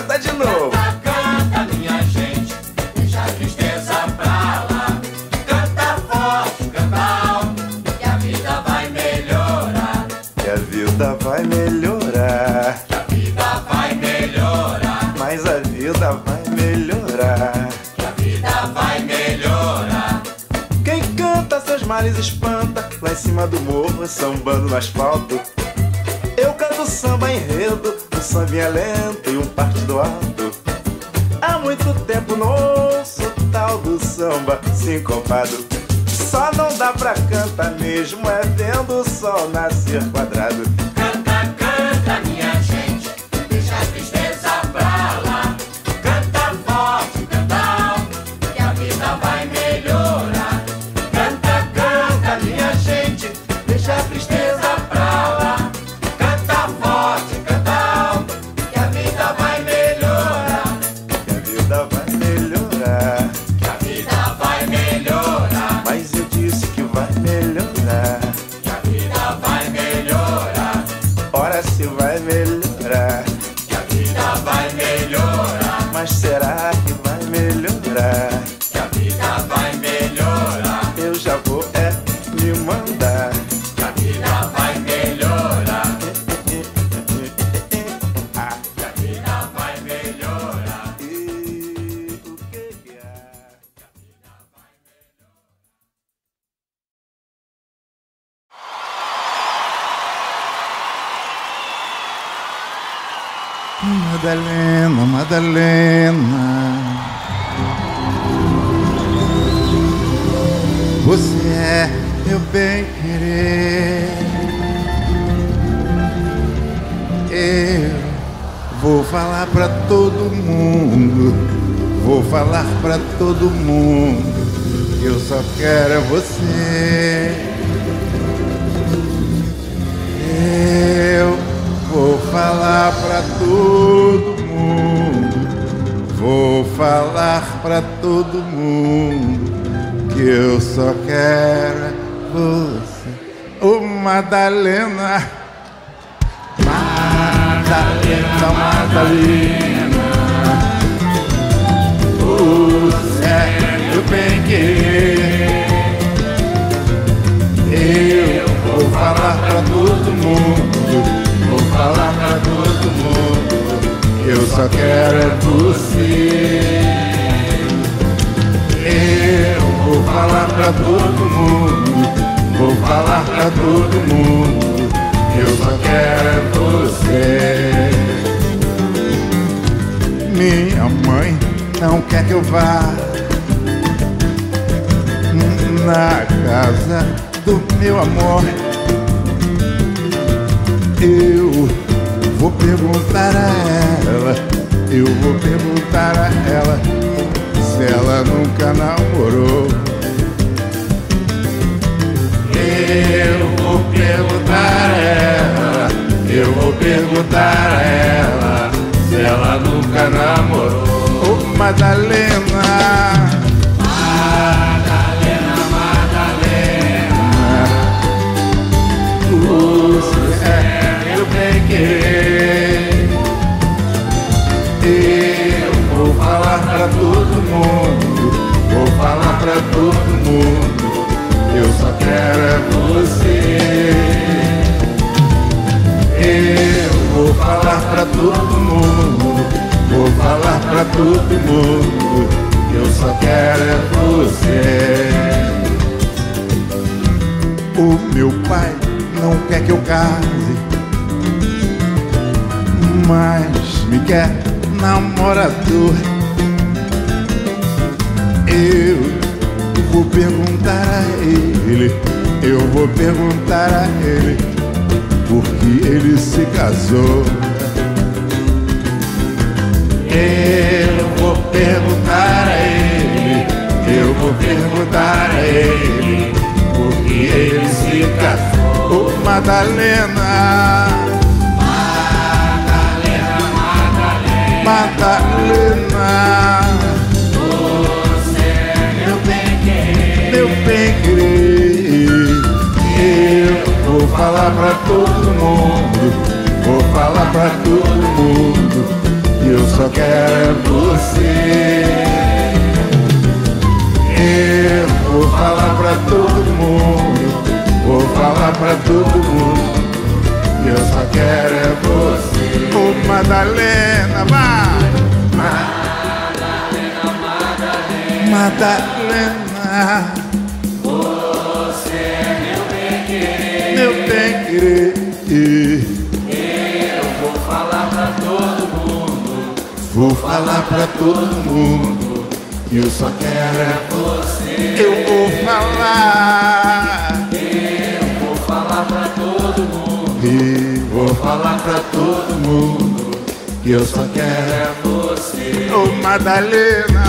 melhorar. Que a vida vai melhorar. Quem canta seus males espanta, lá em cima do morro, sambando no asfalto. Eu canto samba enredo, um sambinha lento e um partido alto. Há muito tempo não ouço o tal do samba sincopado. Só não dá pra cantar mesmo, é vendo o sol nascer quadrado. Canta, canta, minha gente, deixa a tristeza pra lá. Canta forte, canta alto, que a vida vai melhorar. Canta, canta, minha gente, deixa a tristeza pra lá. Canta forte, canta alto, que a vida vai melhorar. Que a vida vai melhorar. Que a vida vai melhorar. Mas eu disse que vai melhorar. Que a vida vai melhorar. Ora se vai melhorar. Que a vida vai melhorar. Mas será que vai melhorar? Que a vida vai melhorar. Eu já vou é me mandar. Que a vida vai melhorar. Ah, Que a vida vai melhorar. e o que que é? Madalena, Madalena, você é meu bem querer. Eu vou falar pra todo mundo, vou falar pra todo mundo, que eu só quero é você. Eu vou falar pra todo mundo, vou falar pra todo mundo, que eu só quero é você. Ô Madalena, Madalena, Madalena, você é meu bem querer. Eu vou falar pra todo mundo, vou falar pra todo mundo, que eu só quero é você. Eu vou falar pra todo mundo, vou falar pra todo mundo, que eu só quero é você. Minha mãe não quer que eu vá na casa do meu amor. Eu vou perguntar a ela, eu vou perguntar a ela se ela nunca namorou. Eu vou perguntar a ela, eu vou perguntar a ela se ela nunca namorou. Ô Madalena, Madalena, Madalena, você é meu bem querer. Eu vou falar pra todo mundo, vou falar pra todo mundo, eu só quero é você. Eu vou falar pra todo mundo, vou falar pra todo mundo, eu só quero é você. O meu pai não quer que eu case, mas me quer namorador. Eu vou perguntar a ele, eu vou perguntar a ele, porque ele se casou. Eu vou perguntar a ele, eu vou perguntar a ele, porque ele se casou. Ô Madalena, Madalena, Madalena, Madalena, você é meu bem querer. meu bem querer. Eu vou falar pra todo mundo, vou falar pra todo mundo, que eu só quero é você. Eu vou falar pra todo mundo, vou falar pra todo mundo, que eu só quero é você. Ô Madalena, vai! Madalena, você é meu bem-querer, meu bem-querer. eu vou falar pra todo mundo, Vou falar pra todo mundo que eu só quero é você. Eu vou falar, Eu vou falar pra todo mundo, e vou falar pra todo mundo que eu só quero é você. Ô Madalena,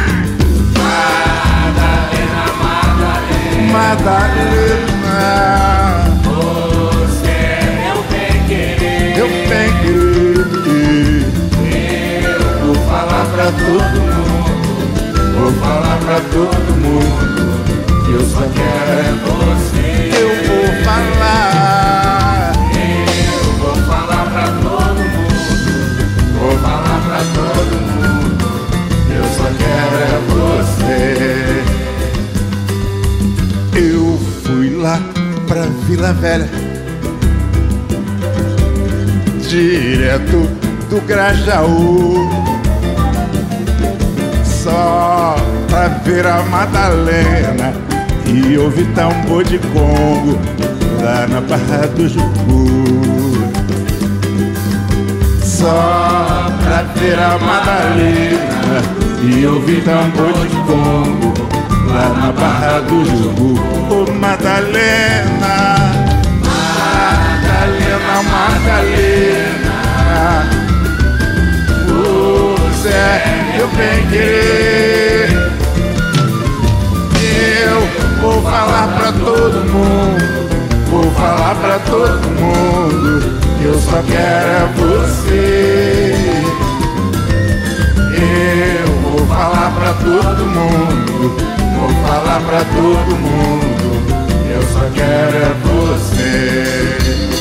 Madalena, Madalena, Madalena, você é meu bem-querer, meu bem-querer. eu vou falar pra todo mundo, Vou falar pra todo mundo que eu só quero é você. Eu vou falar, Eu vou falar pra todo mundo, vou falar pra todo mundo que eu só quero é você. Eu fui lá pra Vila Velha, direto do Grajaú, só pra ver a Madalena e ouvir tambor de Congo lá na Barra do Jucu. Só pra ver a Madalena e ouvir tambor de Congo lá na Barra do Jucu. Ô Madalena, Madalena, Madalena, você é meu bem-querer. Eu vou falar pra todo mundo, vou falar pra todo mundo que eu só quero é você. Eu vou falar pra todo mundo, vou falar pra todo mundo que eu só quero é você.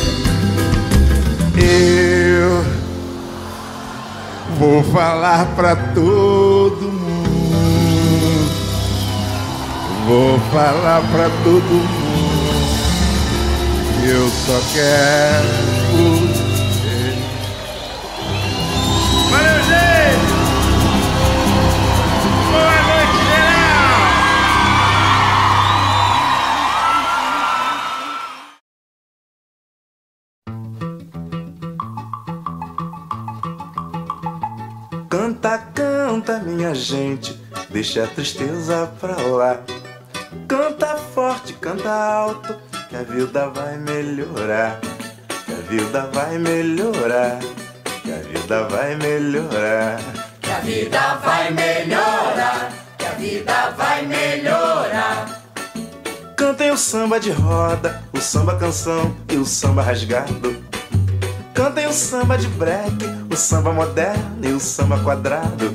Eu vou falar pra todo mundo, vou falar pra todo mundo que eu só quero você. Valeu, gente! Boa noite, geral! Canta, canta, minha gente, deixa a tristeza pra lá. Canta forte, canta alto, que a vida vai melhorar. Que a vida vai melhorar. Que a vida vai melhorar. Que a vida vai melhorar, que a vida vai melhorar. Cantem o samba de roda, o samba canção e o samba rasgado. Cantem o samba de break, o samba moderno e o samba quadrado.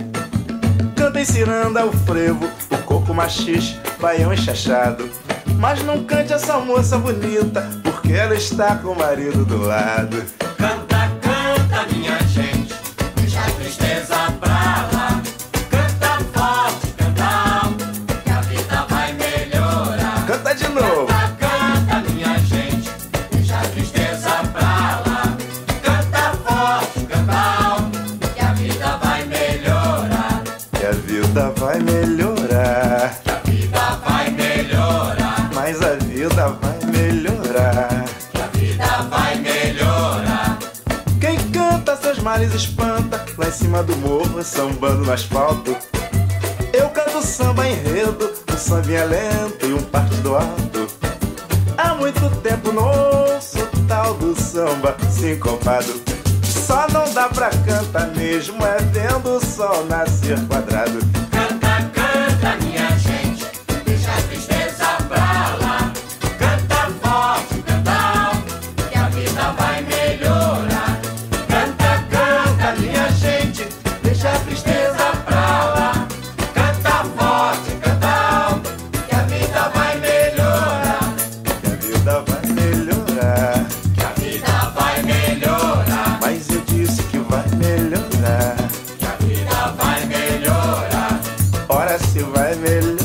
Cantem ciranda, o frevo, o coco machixe, baião enxachado. Mas não cante essa moça bonita, porque ela está com o marido do lado. Canta, canta, minha gente, deixa a tristeza pra lá. Canta forte, canta alto, que a vida vai melhorar. Canta de novo. Canta, canta, minha gente, deixa a tristeza pra lá. Canta forte, canta alto, que a vida vai melhorar. Que a vida vai melhorar. Que a vida vai melhorar. Mas a vida vai melhorar. Que a vida vai melhorar. Quem canta seus males espanta, lá em cima do morro, sambando no asfalto. Eu canto samba enredo, um sambinha lento e um partido alto. Há muito tempo não ouço o tal do samba sincopado. Só não dá pra cantar mesmo, é vendo o sol nascer quadrado. Canta, canta, minha gente, deixa a tristeza pra lá. Canta forte, canta alto, que a vida vai melhorar. Canta, canta, minha gente, deixa a tristeza pra lá. Canta forte, canta alto, que a vida vai melhorar. Que a vida vai melhorar. Que a vida vai melhorar. Mas eu disse que vai melhorar. Que a vida vai melhorar. Ora se vai melhorar.